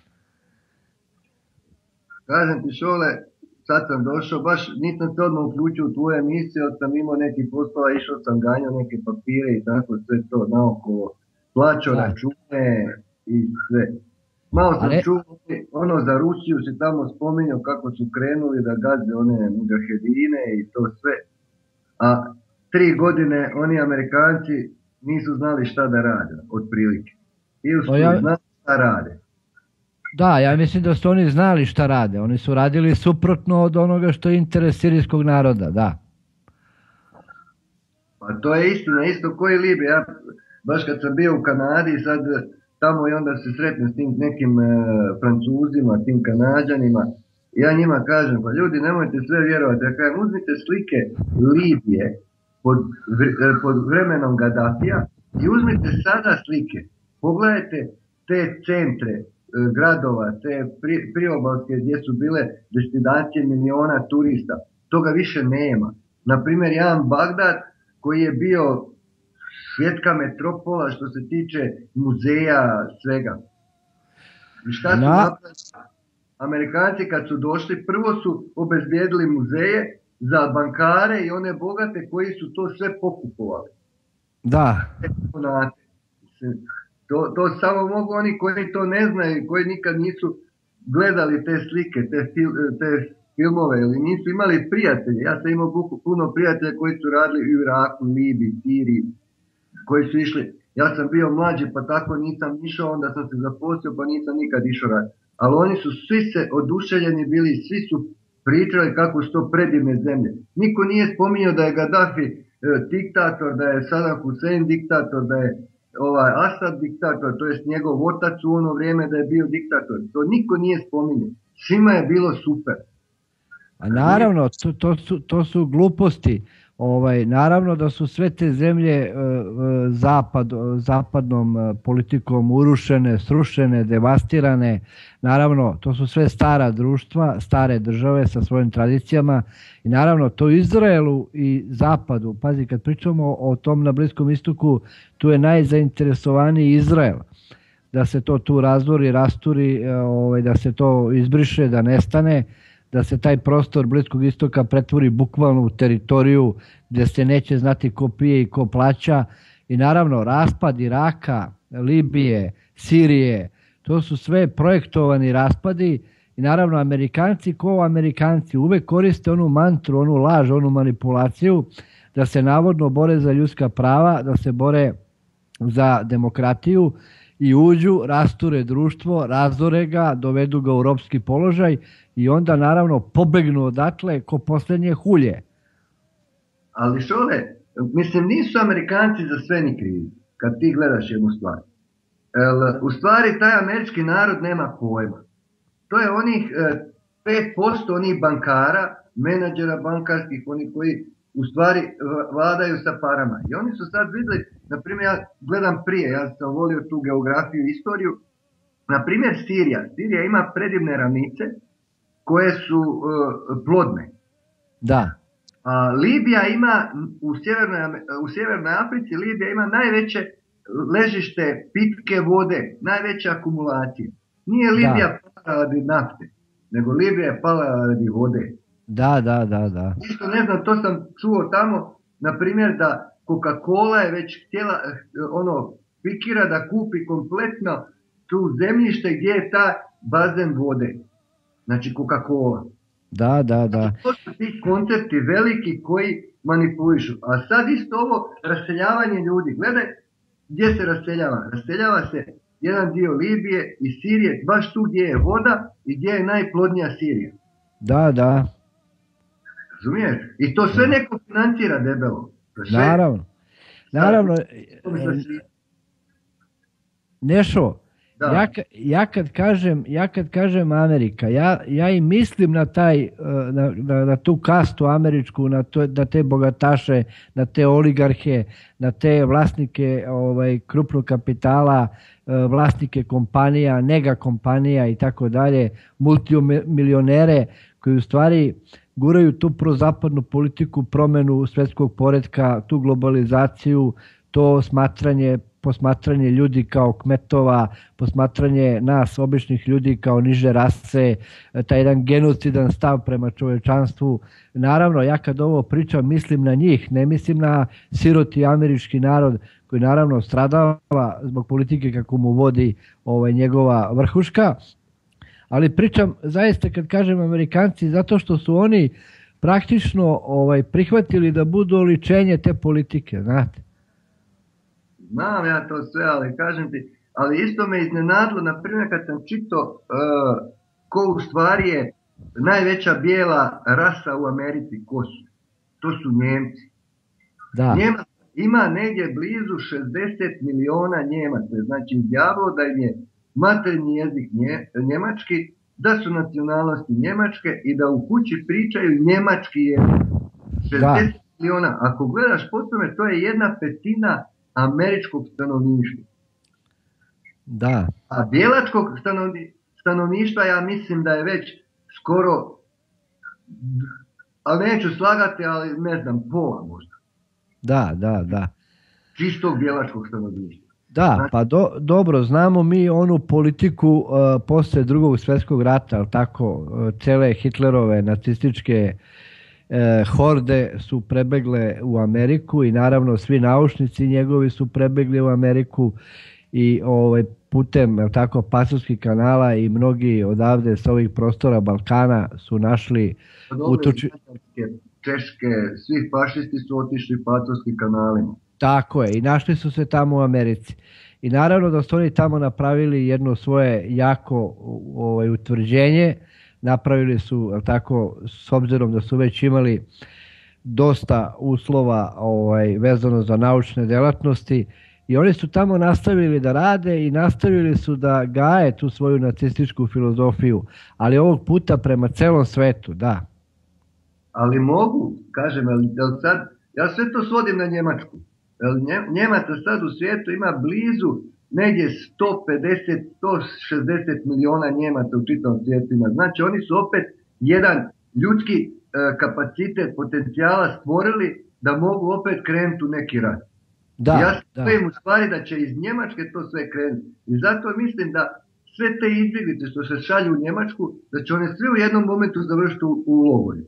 Kažem ti Šole, sad sam došao, baš nisam se odmah uključio u tvoju emisiju, jer sam imao neki poslova, išao sam ganjao neke papire i tako sve to naokolo, plaćao račune i sve. Malo sam ne... čuo ono za Rusiju, si tamo spominjao kako su krenuli da gaze one mudahedine i to sve. A tri godine oni Amerikanci nisu znali šta da rade, otprilike. Ili su ja... znali šta rade. Da, ja mislim da su oni znali šta rade. Oni su radili suprotno od onoga što je interes sirijskog naroda, da. Pa to je istina, isto koji Libija. Ja, baš kad sam bio u Kanadi, sad tamo i onda se sretnem s tim nekim e, Francuzima, tim Kanađanima, ja njima kažem, pa ljudi nemojte sve vjerovati, ja kažem, uzmite slike Libije pod, pod vremenom Gaddafija i uzmite sada slike, pogledajte te centre e, gradova, te pri, priobalske gdje su bile destinacije miliona turista, toga više nema. Naprimjer, jedan Bagdad koji je bio svjetska metropola što se tiče muzeja, svega. I šta su napravili? Amerikanci kad su došli, prvo su obezbijedili muzeje za bankare i one bogate koji su to sve pokupovali. Da. To, to samo mogu oni koji to ne znaju, koji nikad nisu gledali te slike, te, fil, te filmove, ili nisu imali prijatelje. Ja sam imao puno prijatelja koji su radili u Iraku, Libiji, Siriji, koji su išli. Ja sam bio mlađi pa tako nisam išao, onda sam se zaposlio pa nisam nikad išao raditi. Ali oni su svi se oduševljeni bili, svi su pričali kako su to predivne zemlje. Niko nije spominjao da je Gaddafi e, diktator, da je Saddam Hussein diktator, da je ovaj Asad diktator, to jest njegov otac u ono vrijeme da je bio diktator. To niko nije spominjao. Svima je bilo super. A naravno, to, to, su, to su gluposti. Ovaj, naravno da su sve te zemlje e, zapad, zapadnom e, politikom urušene, srušene, devastirane. Naravno, to su sve stara društva, stare države sa svojim tradicijama. I naravno, to Izraelu i zapadu, pazi, kad pričamo o tom na Bliskom istoku, tu je najzainteresovaniji Izrael. Da se to tu razvori, rasturi, e, ovaj, da se to izbriše, da nestane, da se taj prostor Bliskog istoka pretvori bukvalno u teritoriju gdje se neće znati ko pije i ko plaća. I naravno raspad Iraka, Libije, Sirije, to su sve projektovani raspadi. I naravno Amerikanci ko Amerikanci uvek koriste onu mantru, onu laž, onu manipulaciju da se navodno bore za ljudska prava, da se bore za demokratiju i uđu, rasture društvo, razore ga, dovedu ga u ropski položaj i onda naravno pobegnu odatle ko posljednje hulje. Ali Šole, mislim nisu Amerikanci za sve ni krivi, kad ti gledaš jednu stvar. El, u stvari taj američki narod nema pojma. To je onih e, pet posto onih bankara, menadžera bankarskih, oni koji u stvari vladaju sa parama. I oni su sad vidjeli, na primjer, ja gledam prije, ja sam volio tu geografiju i istoriju, na primjer Sirija. Sirija ima predivne ravnice koje su uh, plodne. Da. A Libija ima, u sjevernoj, u sjevernoj Africi, Libija ima najveće ležište pitke vode, najveće akumulacije. Nije Libija da. pala radi nafte, nego Libija je pala radi vode. Da, da, da, da. Isto ne znam, to sam čuo tamo, na primjer da Coca-Cola je već htjela, ono, pikira da kupi kompletno tu zemljište gdje je ta bazen vode. Znači Coca-Cola. Da, da, da. To su ti koncepti veliki koji manipulišu. A sad isto ovo raseljavanje ljudi. Gledaj gdje se raseljava. Raseljava se jedan dio Libije i Sirije, baš tu gdje je voda i gdje je najplodnija Sirija. Da, da. Razumiješ? I to sve neko financira debelo. Sve... Naravno. Naravno. Nešo, ja, ja, kad kažem, ja kad kažem Amerika, ja, ja i mislim na, taj, na, na, na tu kastu američku, na, to, na te bogataše, na te oligarhe, na te vlasnike ovaj, krupnog kapitala, vlasnike kompanija, nega kompanija i tako dalje, multimilionere koji u stvari guraju tu prozapadnu politiku, promjenu svjetskog poretka, tu globalizaciju, to smatranje, posmatranje ljudi kao kmetova, posmatranje nas, običnih ljudi kao niže rase, taj jedan genocidan stav prema čovječanstvu. Naravno, ja kad ovo pričam, mislim na njih, ne mislim na siroti američki narod koji naravno stradava zbog politike kako mu vodi ovaj, njegova vrhuška. Ali pričam zaista kad kažem Amerikanci zato što su oni praktično ovaj, prihvatili da budu oličenje te politike, znate. Znam ja to sve, ali kažem ti, ali isto me iznenadilo, na primjer, kad sam čitao uh, ko u stvari je najveća bijela rasa u Americi, ko su? To su Njemci. Da. Njemac ima negdje blizu šezdeset miliona Njemaca, znači izjavilo da im je materinji jezik nje, njemački, da su nacionalnosti njemačke i da u kući pričaju njemački jezik. šezdeset da. miliona, ako gledaš po tome, to je jedna petina američkog stanovništva. Da. A bijelačkog stanovništva ja mislim da je već skoro, ali neću slagati, ali ne znam, pola možda. Da, da, da. Čistog bijelačkog stanovništva. Da, znači, pa do, dobro, znamo mi onu politiku uh, posle drugog svjetskog rata, tako, uh, cele Hitlerove nacističke uh, horde su prebegle u Ameriku i naravno svi naučnici njegovi su prebegli u Ameriku i ovaj, putem tako Panamskih kanala i mnogi odavde s ovih prostora Balkana su našli utoči... Češke, svi fašisti su otišli Panamskim kanalima. Tako je, i našli su se tamo u Americi. I naravno da su oni tamo napravili jedno svoje jako ovaj, utvrđenje, napravili su, tako, s obzirom da su već imali dosta uslova ovaj, vezano za naučne delatnosti, i oni su tamo nastavili da rade i nastavili su da gaje tu svoju nacističku filozofiju, ali ovog puta prema celom svetu, da. Ali mogu, kažem, jel, jel sad, ja sve to svodim na Njemačku. Jel, Njemaca sad u svijetu ima blizu negdje sto pedeset do sto šezdeset miliona Njemaca u čitavom svijetu. Znači oni su opet jedan ljudski e, kapacitet potencijala stvorili da mogu opet krenuti u neki rat. Da, ja stojim da. u stvari da će iz Njemačke to sve krenuti. I zato mislim da sve te izbjeglice što se šalju u Njemačku, da će one sve u jednom momentu završiti u, u logoru.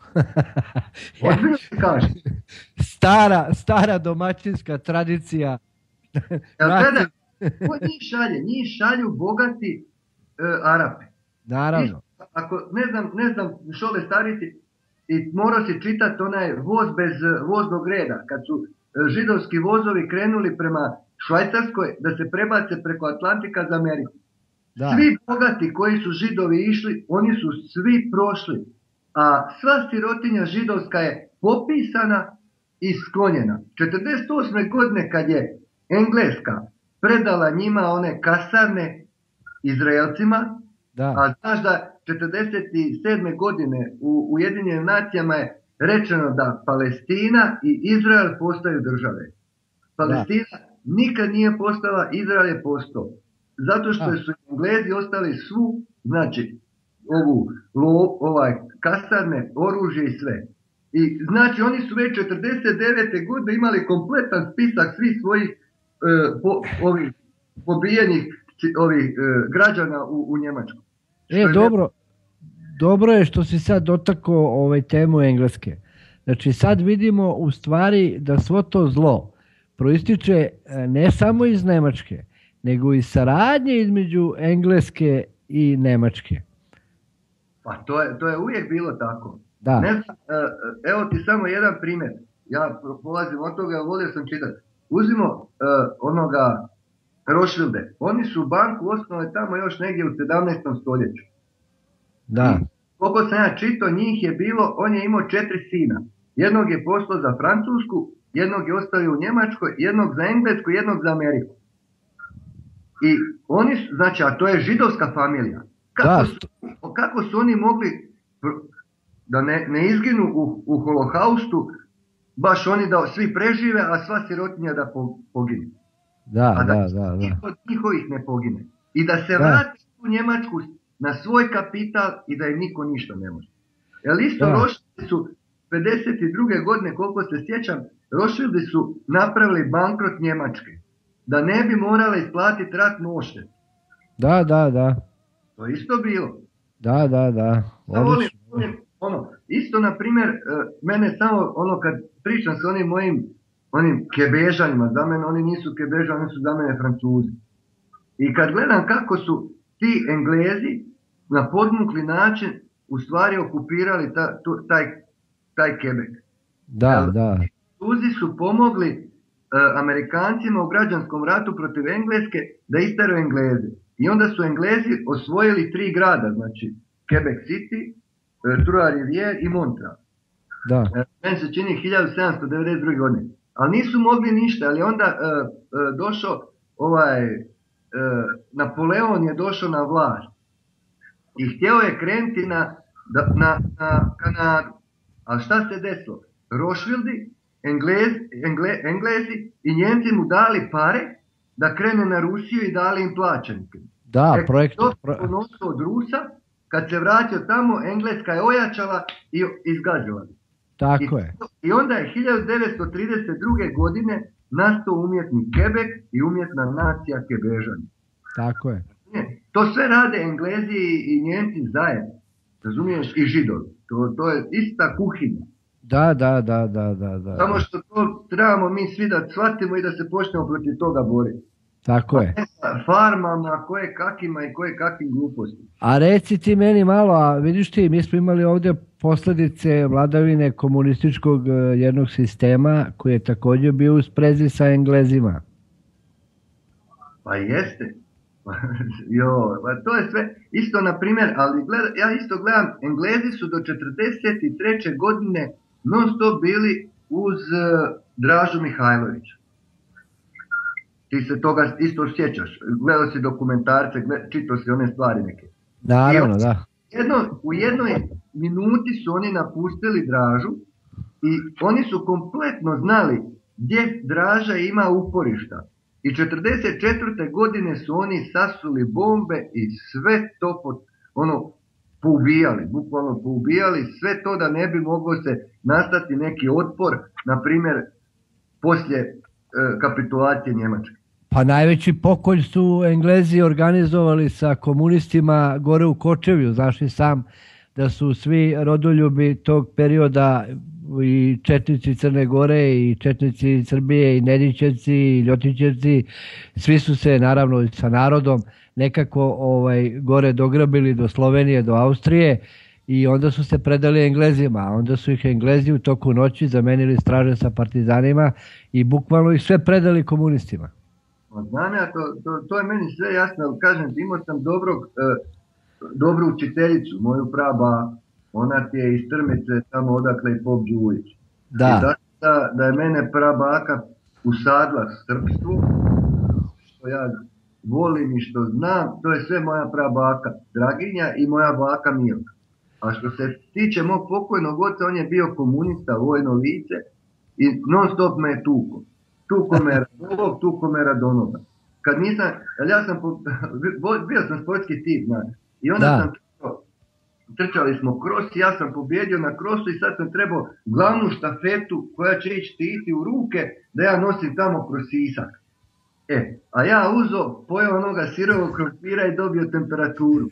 Odmah se kaže. Stara, stara domaćinska tradicija. Ja, gledam, ko njih šalje? Njih šalju bogati e, Arapi. Naravno. I, ako, ne znam, ne znam, šole stariti, i morao si čitati onaj voz bez voznog reda, kad su židovski vozovi krenuli prema Švajcarskoj da se prebace preko Atlantika za Ameriku. Da. Svi bogati koji su židovi išli, oni su svi prošli. A sva sirotinja židovska je popisana i sklonjena. četrdeset osme godine kad je Engleska predala njima one kasarne Izraelcima, da. A znaš da četrdeset sedme godine u Ujedinjenim nacijama je rečeno da Palestina i Izrael postaju države. Palestina da. Nikad nije postala, Izrael je postao. Zato što da. Su Englezi ostali svu, znači, ovu, lo, ovaj, kasarne, oružje i sve. I znači oni su već četrdeset devete godine imali kompletan spisak svih svojih e, po, ovih pobijenih ovih e, građana u, u Njemačku. E, dobro. Dobro je što si sad dotakao ovaj temu Engleske. Znači sad vidimo u stvari da svo to zlo proističe ne samo iz Nemačke, nego i saradnje između Engleske i Nemačke. Pa to je, to je uvijek bilo tako. Da. Ne znam, evo ti samo jedan primjer. Ja polazim od toga, volio sam čitati. Uzimo uh, onoga Rothschilde. Oni su banku osnovali tamo još negdje u sedamnaestom stoljeću. Da. I koliko sam ja čitao, njih je bilo, on je imao četiri sina. Jednog je poslao za Francusku, jednog je ostavio u Njemačkoj, jednog za Englesku, jednog za Ameriku. I oni su, znači, a to je židovska familija. Kako su, kako su oni mogli da ne, ne izginu u, u holokaustu, baš oni da svi prežive, a sva sirotinja da pogine. Da, a da, da, da, da. niko od njihovih ne pogine. I da se da. Vrati u Njemačku na svoj kapital i da im niko ništa ne može. Jer isto Rothschildi su pedeset druge godine, koliko se sjećam, Rothschildi su napravili bankrot Njemačke. Da ne bi morali isplatiti ratnu odštetu. Da, da, da. To je isto bilo. Da, da, da. Volim, volim, ono, isto, na primjer, mene samo, ono, kad pričam s onim mojim onim Kebežanima, za mene oni nisu Kebežani, oni su za mene Francuzi. I kad gledam kako su ti Englezi na podmukli način u stvari okupirali ta, tu, taj, taj Quebec. Da, da. Francuzi su pomogli Amerikancima u građanskom ratu protiv Engleske da isteraju Engleze. I onda su Englezi osvojili tri grada, znači Quebec City, Trois-Rivières i Montreal. Da. Meni se čini hiljadu sedamsto devedeset druge. godine. Ali nisu mogli ništa, ali onda uh, uh, došao ovaj, uh, Napoleon je došao na vlast i htio je krenuti na, na, na Kanadu. A šta se desilo? Rošvildi, Englez, Engle, Englezi i Njemci mu dali pare da krene na Rusiju i dali im plaćanike. Da, e, projekt... To se ponosio od Rusa, kad se vratio tamo, Engleska je ojačala i izgađala. Tako I, je. I onda je hiljadu devetsto trideset druge. godine nastao umjetni Quebec i umjetna nacija Quebežani. Tako je. To sve rade Englezi i Njemci zajedno, razumiješ, i Židovi. To, to je ista kuhinja. Da, da, da, da, da, da. Samo što to trebamo mi svi da shvatimo i da se počnemo protiv toga boriti. Tako je. Farmama, koje kakima i koje kakvim glupostima. A reci ti meni malo, a vidiš ti, mi smo imali ovdje posljedice vladavine komunističkog jednog sistema koji je također bio u sprezi sa Englezima. Pa jeste. Jo, pa to je sve isto, na primjer, ali gleda, ja isto gledam, Englezi su do četrdeset treće. godine non stop bili uz uh, Dražu Mihajlovića. Ti se toga isto sjećaš, gledao si dokumentarce, gled, čitao si one stvari neke. Naravno, da. Jedno, u jednoj minuti su oni napustili Dražu i oni su kompletno znali gdje Draža ima uporišta. I četrdeset četvrte. godine su oni sasuli bombe i sve to pod, ono, poubijali, bukvalno poubijali, sve to da ne bi moglo se nastati neki otpor, na primjer, poslije e, kapitulacije Njemačke. Pa najveći pokolj su Englezi organizovali sa komunistima gore u Kočevju, znaš i sam da su svi rodoljubi tog perioda i četnici Crne Gore i četnici Srbije i Nedićevci i Ljotićevci, svi su se naravno sa narodom nekako ovaj, gore dograbili do Slovenije, do Austrije i onda su se predali Englezima, a onda su ih Englezi u toku noći zamenili straže sa partizanima i bukvalno ih sve predali komunistima. Znam ja, to, to, to je meni sve jasno, ali kažem, imao sam dobrog, eh, dobru učiteljicu, moju praba, ona ti je iz Trmice, tamo odakle je Pop Đujić. Da. I da, da je mene prabaka usadla srpstvu, što ja volim i što znam, to je sve moja prabaka Draginja i moja baka Milka. A što se tiče mog pokojnog oca, on je bio komunista, vojno lice i non stop me je tuko. Tuko me Radovog, tuko me Radonoga. Kad nisam, ja sam, bio sam sportski tip, znaš, i onda da. sam trčao, trčali smo kros i ja sam pobjedio na krosu i sad sam trebao glavnu štafetu koja će ići štiti u ruke da ja nosim tamo kroz Sisak. E, a ja uzo, pojeo onoga sirovog krompira i dobio temperaturu.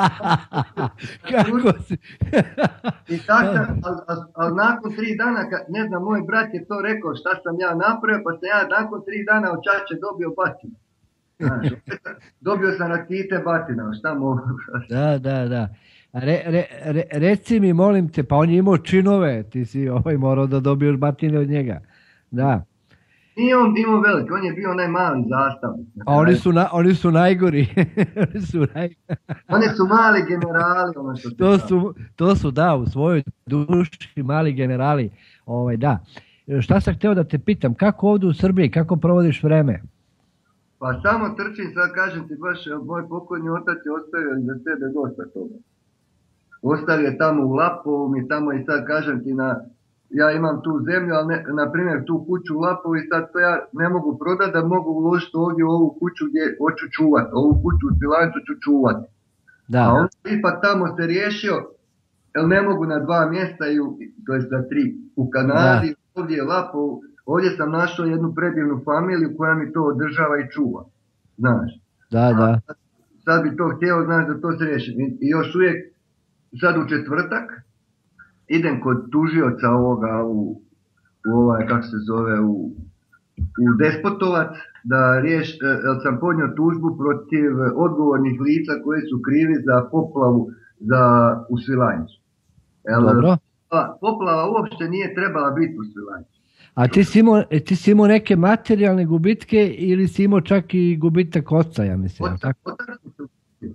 Kako si? I tako, ali al, al nakon tri dana, kad, ne znam, moj brat je to rekao šta sam ja napravio, pa sam ja nakon tri dana od čače dobio batinu. Znaš, dobio sam rakite batina, šta mogu? Da, da, da. Re, re, re, reci mi, molim te, pa on je imao činove, ti si ovaj morao da dobiješ batine od njega. Da. Nije on imao velik, on je bio onaj mali zastavnik. A oni su, na, oni su najgori. oni, su naj... oni su mali generali. Ono što to, su, to su, da, u svojoj duši mali generali. Ovaj, da. Šta sam hteo da te pitam, kako ovdje u Srbiji, kako provodiš vreme? Pa samo trčim, sad kažem ti baš, moj pokojni otac je ostavio za sebe dosta toga. Ostavio je tamo u Lapovom i tamo i sad kažem ti na... Ja imam tu zemlju, ali ne, na primjer tu kuću u Lapovu i sad to ja ne mogu prodati da mogu uložiti ovdje u ovu kuću gdje hoću čuvati. Ovu kuću u Svilajncu ću čuvati. Da. A on ipak tamo se riješio, jer ne mogu na dva mjesta, i u, to je za tri. U Kanadi, da. Ovdje je Lapovu, ovdje sam našao jednu predivnu familiju koja mi to održava i čuva. Znaš. Da, da. A sad bi to htio, znaš, da to se riješi. I, i još uvijek, sad u četvrtak, idem kod tužioca ovoga u, u ovaj, kako se zove, u, u Despotovac, da riješ, jer sam podnio tužbu protiv odgovornih lica koji su krivi za poplavu za, u Svilajncu. Dobro. Poplava uopšte nije trebala biti u Svilajncu. A ti si, imao, ti si imao neke materijalne gubitke ili si imao čak i gubitak oca, ja mislim, Otac, tako? otac mi se utopio.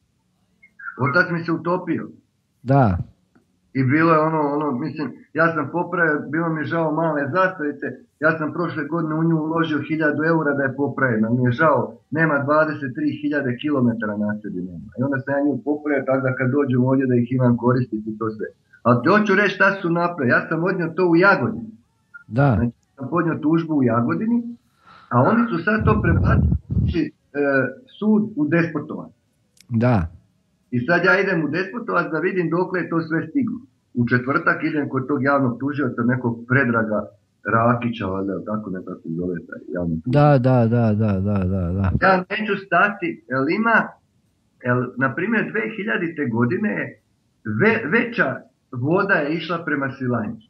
Otac mi se utopio. Da. I bilo je ono, ono, mislim, ja sam popravio, bilo mi žao male zastavice, ja sam prošle godine u nju uložio hiljadu eura da je popravim, ali mi je žao, nema dvadeset tri hiljade kilometara na sebi nema. I onda sam ja nju popravio tako da kad dođem ovdje da ih imam koristiti i to sve. Ali ti hoću reći šta su napravili, ja sam odnio to u Jagodini. Da. Znači, sam podnio tužbu u Jagodini, a oni su sad to prebacili e, sud u Despotovac. Da. I sad ja idem u Despotovac da vidim dokle je to sve stiglo. U četvrtak idem kod tog javnog tužioca, nekog Predraga Rakića, valjda, tako nekako zove taj javni tužioc. Da, da, da, da, da, da, da. Ja neću stati, jel ima, jel, na primjer, dve hiljadite godine ve, veća voda je išla prema Svilajncu.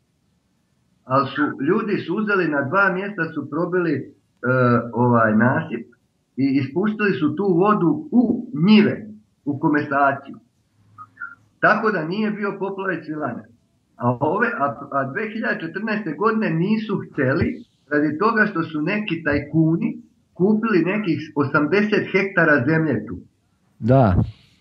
Ali su ljudi su uzeli na dva mjesta, su probili uh, ovaj nasip i ispustili su tu vodu u njive, u komesaciju. Tako da nije bio poplavljen Svilajnac. A, ove, a, a dve hiljade četrnaeste. godine nisu htjeli, radi toga što su neki tajkuni kupili nekih osamdeset hektara zemlje tu. Da.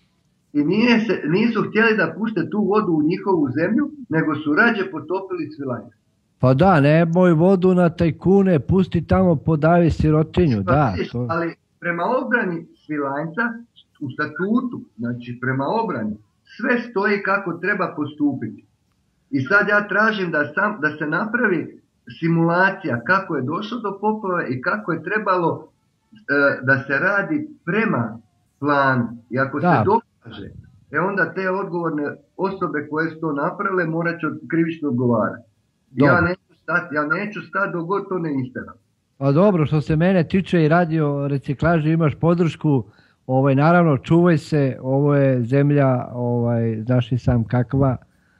I nije se, nisu htjeli da pušte tu vodu u njihovu zemlju, nego su rađe potopili Svilajnac. Pa da, nemoj vodu na tajkune, pusti tamo, podavi sirotinju, Pa, da. vidiš, To... Ali prema obrani Svilajnca, u statutu, znači prema obrani, sve stoji kako treba postupiti. I sad ja tražim da, sam, da se napravi simulacija kako je došlo do poplave i kako je trebalo e, da se radi prema planu. I ako Da. se dokaže, e onda te odgovorne osobe koje su to napravile morat će krivično odgovarati. Ja Dobro. neću stati, ja neću stati dok god to ne isteram. Pa dobro, što se mene tiče i radio reciklaže imaš podršku, ovaj, naravno čuvaj se, ovo je zemlja, ovaj, znaš i sam kakva.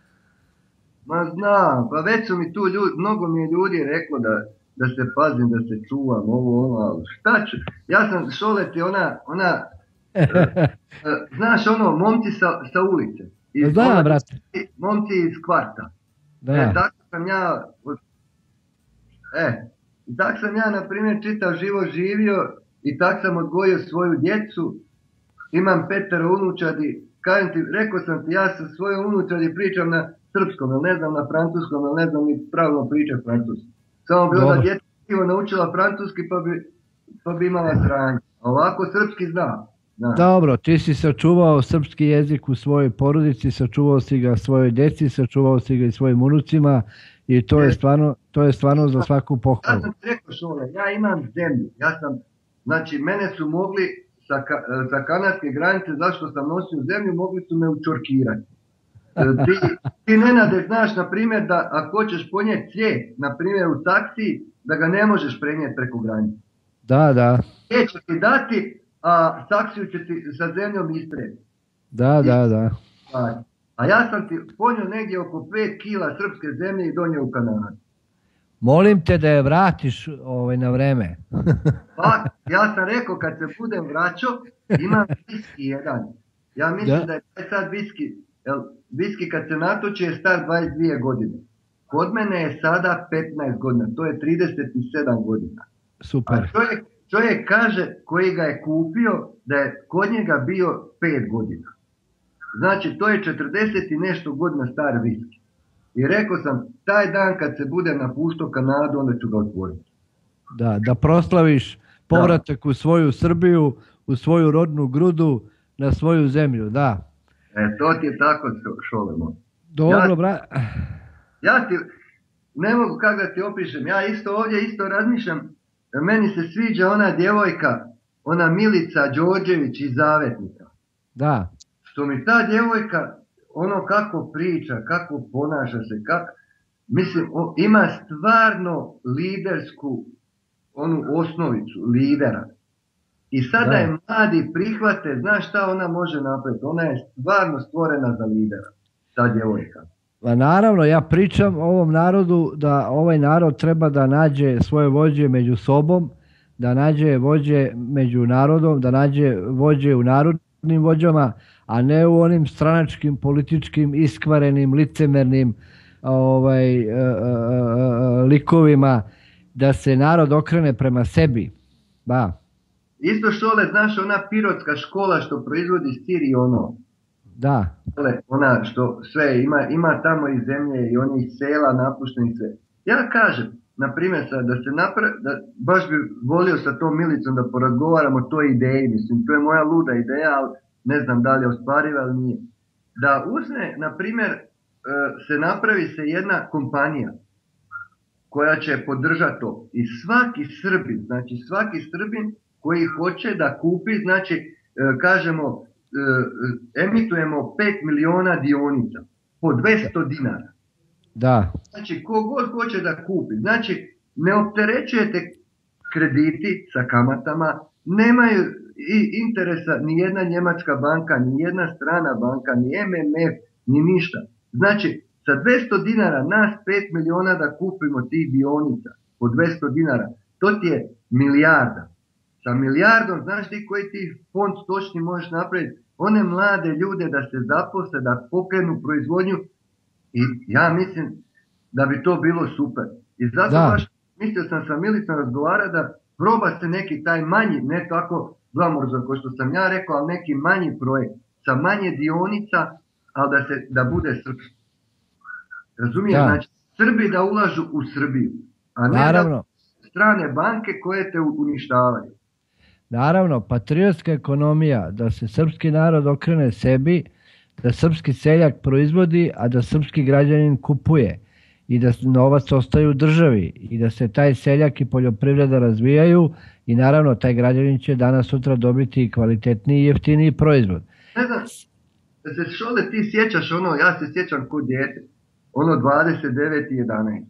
Ma znam, pa već su mi tu ljudi, mnogo mi je ljudi reklo da, da se pazim, da se čuvam, ovo, ono, ali šta ću, ja sam Šoleti, ona, ona, e, e, znaš ono, momci sa, sa ulice. Iz, Znam, ona, brate. momci iz kvarta. Da. E, tako sam ja, e, i tak sam ja, na primjer, čitav život živio i tak sam odgojio svoju djecu, imam petero unučadi, kažem ti, rekao sam ti, ja sa svojom unučadi pričam na srpskom, ali ne znam na francuskom, ali ne znam ni pravilno pričati francuski. Samo bi onda djeca krivo naučila francuski pa bi, pa bi imala sranje. A ovako srpski zna. zna. Dobro, ti si sačuvao srpski jezik u svojoj porodici, sačuvao si ga svojoj djeci, sačuvao si ga i svojim unucima i to je stvarno, to je stvarno za svaku Ja pohvalu. sam ti rekao, Šole, ja imam zemlju. Ja sam, znači, mene su mogli sa, ka- sa kanadske granice, zašto sam nosio zemlju, mogli su me učorkirati. E, Ti, ti Nenade, znaš, na primjer, da ako hoćeš ponijeti cvijet, na primjer u taksiji, da ga ne možeš prenijeti preko granice. Da, da, Cvijet će ti dati, a taksiju će ti sa zemljom ispred. da, da, da. A ja sam ti ponio negdje oko pet kila srpske zemlje i donio u Kanadu. Molim te da je vratiš ovaj, na vreme. Pa, ja sam rekao, kad se budem vraćao, imam viski jedan. Ja mislim Da. da je taj sad viski, jel, viski kad se natoči je star dvadeset dvije godine. Kod mene je sada petnaest godina, to je trideset sedam godina. Super. A čovjek, čovjek kaže koji ga je kupio da je kod njega bio pet godina. Znači to je četrdeset i nešto godina star viski. I rekao sam, taj dan kad se bude napuštao Kanadu, onda ću ga otvoriti. Da, da proslaviš povratak u svoju Srbiju, u svoju rodnu grudu, na svoju zemlju, da. E, to ti je tako, Šole moj. Dobro, Ja- bra... Ja ti, ne mogu kako da ti opišem, ja isto ovdje isto razmišljam, meni se sviđa ona djevojka, ona Milica Đorđević iz Zavetnika. Da, Što mi ta djevojka, ono kako priča, kako ponaša se, kako, mislim, o, ima stvarno lidersku, onu osnovicu, lidera. I sada Da. je mladi prihvate, znaš šta ona može napraviti, ona je stvarno stvorena za lidera, ta djevojka. pa naravno ja pričam ovom narodu da ovaj narod treba da nađe svoje vođe među sobom, da nađe vođe među narodom, da nađe vođe u narodnim vođama, a ne u onim stranačkim, političkim, iskvarenim, licemernim ovaj, e, e, e, likovima, da se narod okrene prema sebi. Da. Isto Šole, znaš, ona pirotska škola što proizvodi sir i ono. Da. Ona što sve ima, ima tamo i zemlje i onih sela napuštenih sve. Ja kažem, na primjer sad, da se napravi, da baš bi volio sa tom Milicom da porazgovaramo o toj ideji, mislim, to je moja luda ideja, ali ne znam da li je ostvariva ili nije. Da uzme, na primjer, se napravi se jedna kompanija koja će podržati to. I svaki Srbin, znači svaki Srbin koji hoće da kupi, znači, kažemo, emitujemo pet miliona dionica po dvjesto dinara. Da. Znači, kogod hoće da kupi. Znači, ne opterećujete krediti sa kamatama, nemaju i interesa ni jedna njemačka banka, ni jedna strana banka, ni M M F, ni ništa. Znači, sa dvjesto dinara nas pet miliona da kupimo tih dionica po dvjesto dinara, to ti je milijarda. Sa milijardom, znaš ti koji ti fond točni možeš napraviti? One mlade ljude da se zaposle, da pokrenu proizvodnju i ja mislim da bi to bilo super. I zato da. Baš mislio sam sa Milicom razgovarati da proba se neki taj manji, ne tako glamourzan kao što sam ja rekao, ali neki manji projekt sa manje dionica, ali da, se, da bude srpski. Razumiješ? Da. Znači, Srbi da ulažu u Srbiju, a ne Naravno. Da strane banke koje te uništavaju. Naravno, patriotska ekonomija, da se srpski narod okrene sebi, da srpski seljak proizvodi, a da srpski građanin kupuje i da novac ostaje u državi i da se taj seljak i poljoprivreda razvijaju i naravno taj građanin će danas sutra dobiti kvalitetniji i jeftiniji proizvod. Ne znam, da se Šole ti sjećaš ono, ja se sjećam kod dijete, ono dvadeset deveti jedanaesti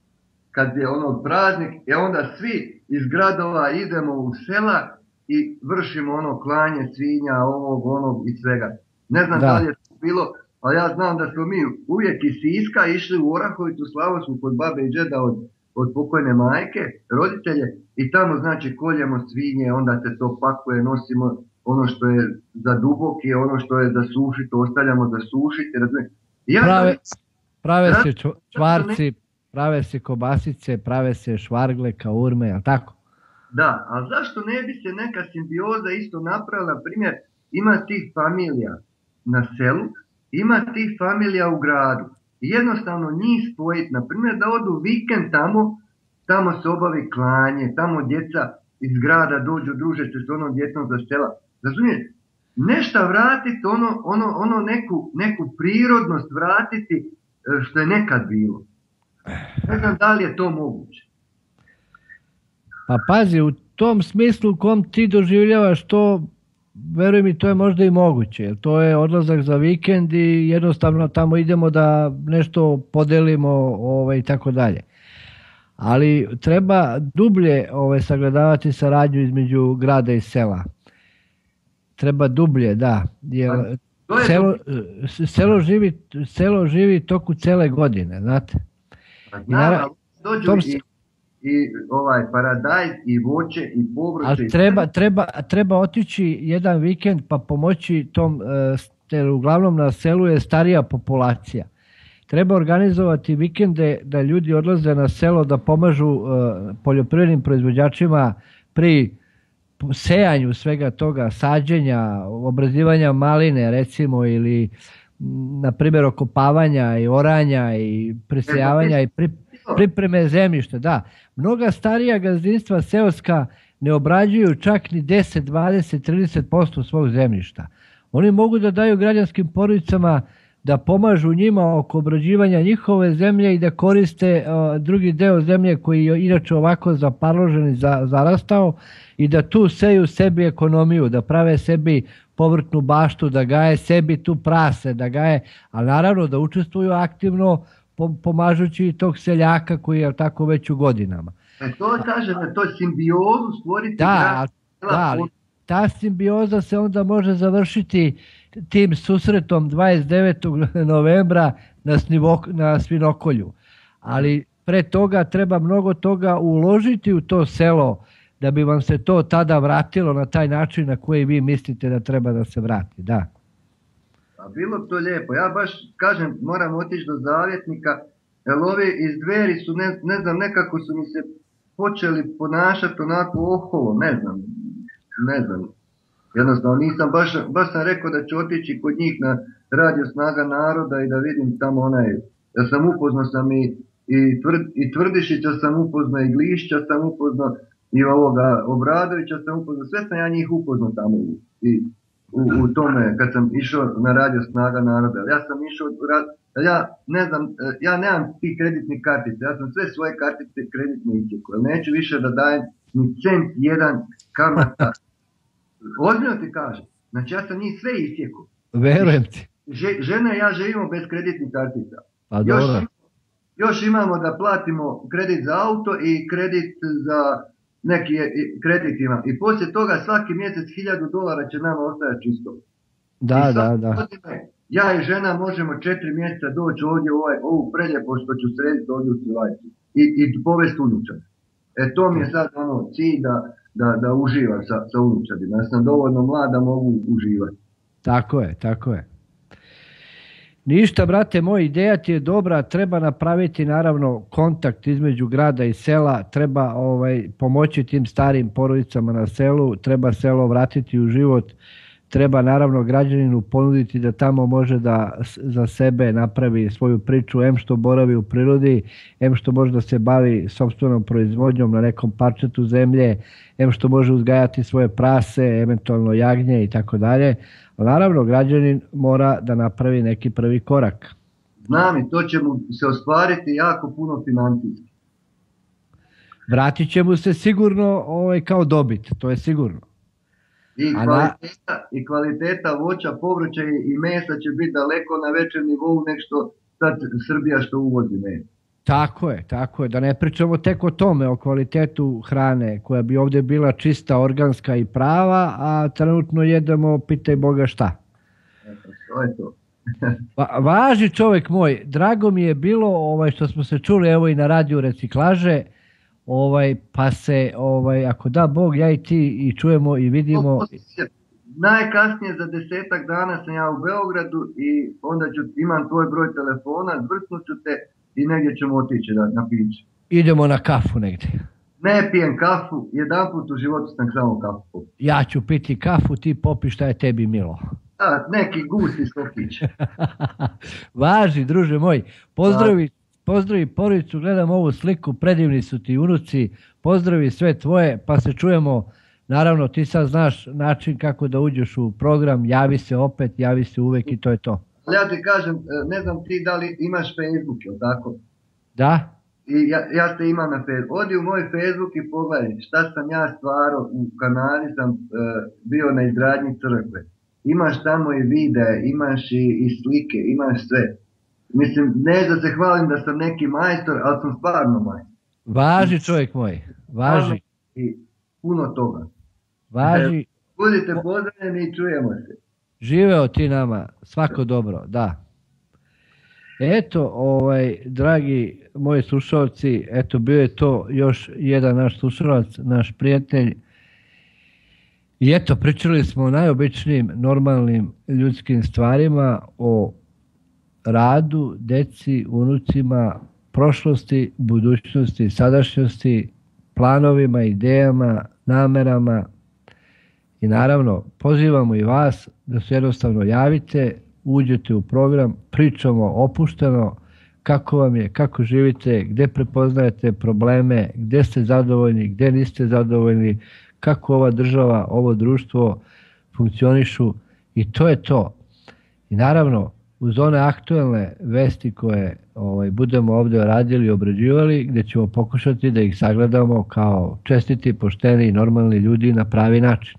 kad je ono praznik i onda svi iz gradova idemo u sela i vršimo ono klanje svinja, ovog, onog i svega. Ne znam da, da li je to bilo, ali ja znam da smo mi uvijek iz Siska išli u Orahovicu, Slavonsku kod babe i džeda od, od pokojne majke, roditelje, i tamo znači koljemo svinje, onda se to pakuje, nosimo ono što je za duboki, ono što je za sušiti, ostavljamo za sušiti. Ja prave, sam, prave se čvarci, prave se kobasice, prave se švargle, kaurme, jel tako? Da, ali zašto ne bi se neka simbioza isto napravila, na primjer, ima tih familija na selu, ima tih familija u gradu. I jednostavno njih spojiti, na primjer, da odu vikend tamo, tamo se obavi klanje, tamo djeca iz grada dođu, druže se s onom djecom za sela. Razumijete? Nešto vratiti, ono, ono, ono neku, neku prirodnost vratiti što je nekad bilo. Ne znam da li je to moguće. Pa pazi, u tom smislu u kom ti doživljavaš to, veruj mi, to je možda i moguće. Jer to je odlazak za vikend i jednostavno tamo idemo da nešto podelimo ovaj, i tako dalje. Ali treba dublje ovaj, sagledavati saradnju između grada i sela. Treba dublje, da. Jer selo, selo, živi, selo živi toku cele godine, znate. I naravno, dođu tom se... i ovaj paradajz i voće i povrće. Treba, treba, treba otići jedan vikend pa pomoći tom, jer uglavnom na selu je starija populacija. Treba organizovati vikende da ljudi odlaze na selo da pomažu poljoprivrednim proizvođačima pri sejanju svega toga, sađenja, obrazivanja maline recimo, ili na primjer okopavanja i oranja i presejavanja i pri, pripreme zemljišta. Da, mnoga starija gazdinstva seoska ne obrađuju čak ni deset, dvadeset, trideset posto svog zemljišta. Oni mogu da daju građanskim porodicama da pomažu njima oko obrađivanja njihove zemlje i da koriste uh, drugi deo zemlje koji je inače ovako zaparložen i za, zarastao i da tu seju sebi ekonomiju, da prave sebi povrtnu baštu, da gaje sebi tu prase, da gaje, ali naravno da učestvuju aktivno pomažući tog seljaka koji je tako već u godinama. E to kaže da to simbiozu stvoriti. Da, da, ali ta simbioza se onda može završiti tim susretom dvadeset devetog novembra na, snivo, na Svinokolju. Ali pre toga treba mnogo toga uložiti u to selo da bi vam se to tada vratilo na taj način na koji vi mislite da treba da se vrati. Da. A bilo to lijepo. Ja baš kažem, moram otići do Zavjetnika jer ovi iz Dveri su, ne, ne znam, nekako su mi se počeli ponašati onako oholo, ne znam, ne znam. Jednostavno nisam, baš, baš sam rekao da ću otići kod njih na Radio Snaga naroda i da vidim tamo onaj, ja sam upoznao sam i, i, tvrd, i Tvrdišića sam upoznao, i Glišća sam upoznao, i ovoga Obradovića sam upoznao, sve sam ja njih upoznao tamo i, u, u tome kad sam išao na Radio Snaga naroda. Ja sam išao, ja ne znam, ja nemam ti kreditnih kartica, ja sam sve svoje kartice kreditne isjekao, jer neću više da dajem ni cent jedan kamata. Ozbiljno ti kažem, znači ja sam njih sve isjekao. Verujem ti. Žena i ja živimo bez kreditnih kartica. Pa dobro. Još, još imamo da platimo kredit za auto i kredit za neki kredit imam. I poslije toga svaki mjesec hiljadu dolara će nama ostajati čisto. Da, da, da. Godine, ja i žena možemo četiri mjeseca doći ovdje u ovaj, ovu preljepo što ću srediti ovdje u Crvajci. I, i povesti unučad. E to mi je sad ono cilj da, da, da uživam sa, sa unučadima. Ja sam dovoljno mlad da mogu uživati. Tako je, tako je. Ništa, brate moj, ideja ti je dobra, treba napraviti naravno kontakt između grada i sela, treba ovaj, pomoći tim starim porodicama na selu, treba selo vratiti u život, treba naravno građaninu ponuditi da tamo može da za sebe napravi svoju priču, em što boravi u prirodi, em što može da se bavi sopstvenom proizvodnjom na nekom parčetu zemlje, em što može uzgajati svoje prase, eventualno jagnje i tako dalje. Naravno, građanin mora da napravi neki prvi korak. Znam i to će mu se ostvariti jako puno financijski. Vratit će mu se sigurno ovaj, kao dobit, to je sigurno. I kvaliteta, na... i kvaliteta voća, povrća i mesa će biti daleko na većem nivou nego što sad Srbija što uvozi mesa. Tako je, tako je. Da ne pričamo tek o tome, o kvalitetu hrane koja bi ovdje bila čista, organska i prava, a trenutno jedemo, pitaj Boga šta. Eto, to je to. Va, važi čovjek moj, drago mi je bilo ovaj, što smo se čuli evo i na radiju Reciklaže, ovaj, pa se, ovaj, ako da Bog, ja i ti i čujemo i vidimo. Najkasnije za desetak dana sam ja u Beogradu i onda ću, imam tvoj broj telefona, zbrcnut ću te i negdje ćemo otići da, na piće. Idemo na kafu negdje. Ne pijem kafu, jedan put u životu sam samo kafu. Ja ću piti kafu, ti popi šta je tebi milo. Da, neki gusti sokić. Važi, druže moj, pozdravi, pozdravi porodicu, gledam ovu sliku, predivni su ti unuci, pozdravi sve tvoje, pa se čujemo. Naravno, ti sad znaš način kako da uđeš u program, javi se opet, javi se uvek i to je to. Ja ti kažem, ne znam ti da li imaš Facebook, jel tako? Da. I ja, ja te imam na Facebook. Odi u moj Facebook i pogledaj šta sam ja stvarao, u Kanadi sam uh, bio na izgradnji crkve. Imaš tamo i videe, imaš i, i slike, imaš sve. Mislim, ne da se hvalim da sam neki majstor, ali sam stvarno majstor. Važi čovjek moj, važi. I puno toga. Važi. Budite pozdravljeni i čujemo se. Živeo ti nama, svako dobro, da. Eto, ovaj, dragi moji slušalci, eto bio je to još jedan naš slušalac, naš prijatelj. I eto, pričali smo o najobičnijim, normalnim ljudskim stvarima, o radu, deci, unucima, prošlosti, budućnosti, sadašnjosti, planovima, idejama, namerama. I naravno, pozivamo i vas da se jednostavno javite, uđete u program, pričamo opušteno kako vam je, kako živite, gdje prepoznajete probleme, gdje ste zadovoljni, gdje niste zadovoljni, kako ova država, ovo društvo funkcionišu i to je to. I naravno, uz one aktualne vesti koje ovaj, budemo ovdje radili i obrađivali, gdje ćemo pokušati da ih sagledamo kao čestiti, pošteni i normalni ljudi na pravi način.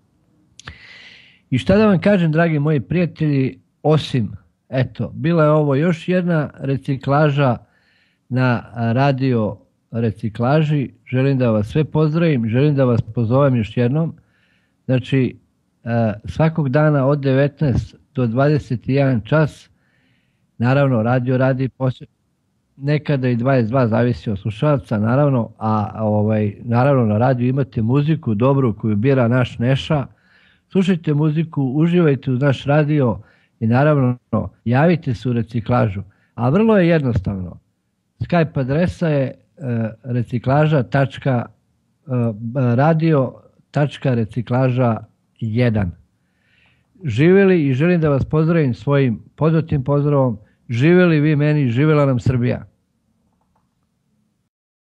I šta da vam kažem, dragi moji prijatelji, osim, eto, bila je ovo još jedna reciklaža na radio Reciklaži. Želim da vas sve pozdravim, želim da vas pozovem još jednom. Znači, svakog dana od devetnaest do dvadeset jedan čas, naravno, radio radi posle, nekada i dvadeset dva, zavisi od slušalaca, naravno, a ovaj, naravno na radiju imate muziku dobru koju bira naš Neša. Slušajte muziku, uživajte uz naš radio i naravno javite se u Reciklažu. A vrlo je jednostavno. Skype adresa je reciklaža tačka radio tačka reciklaža jedan. Živjeli i želim da vas pozdravim svojim poznatim pozdravom. Živjeli vi meni, živjela nam Srbija.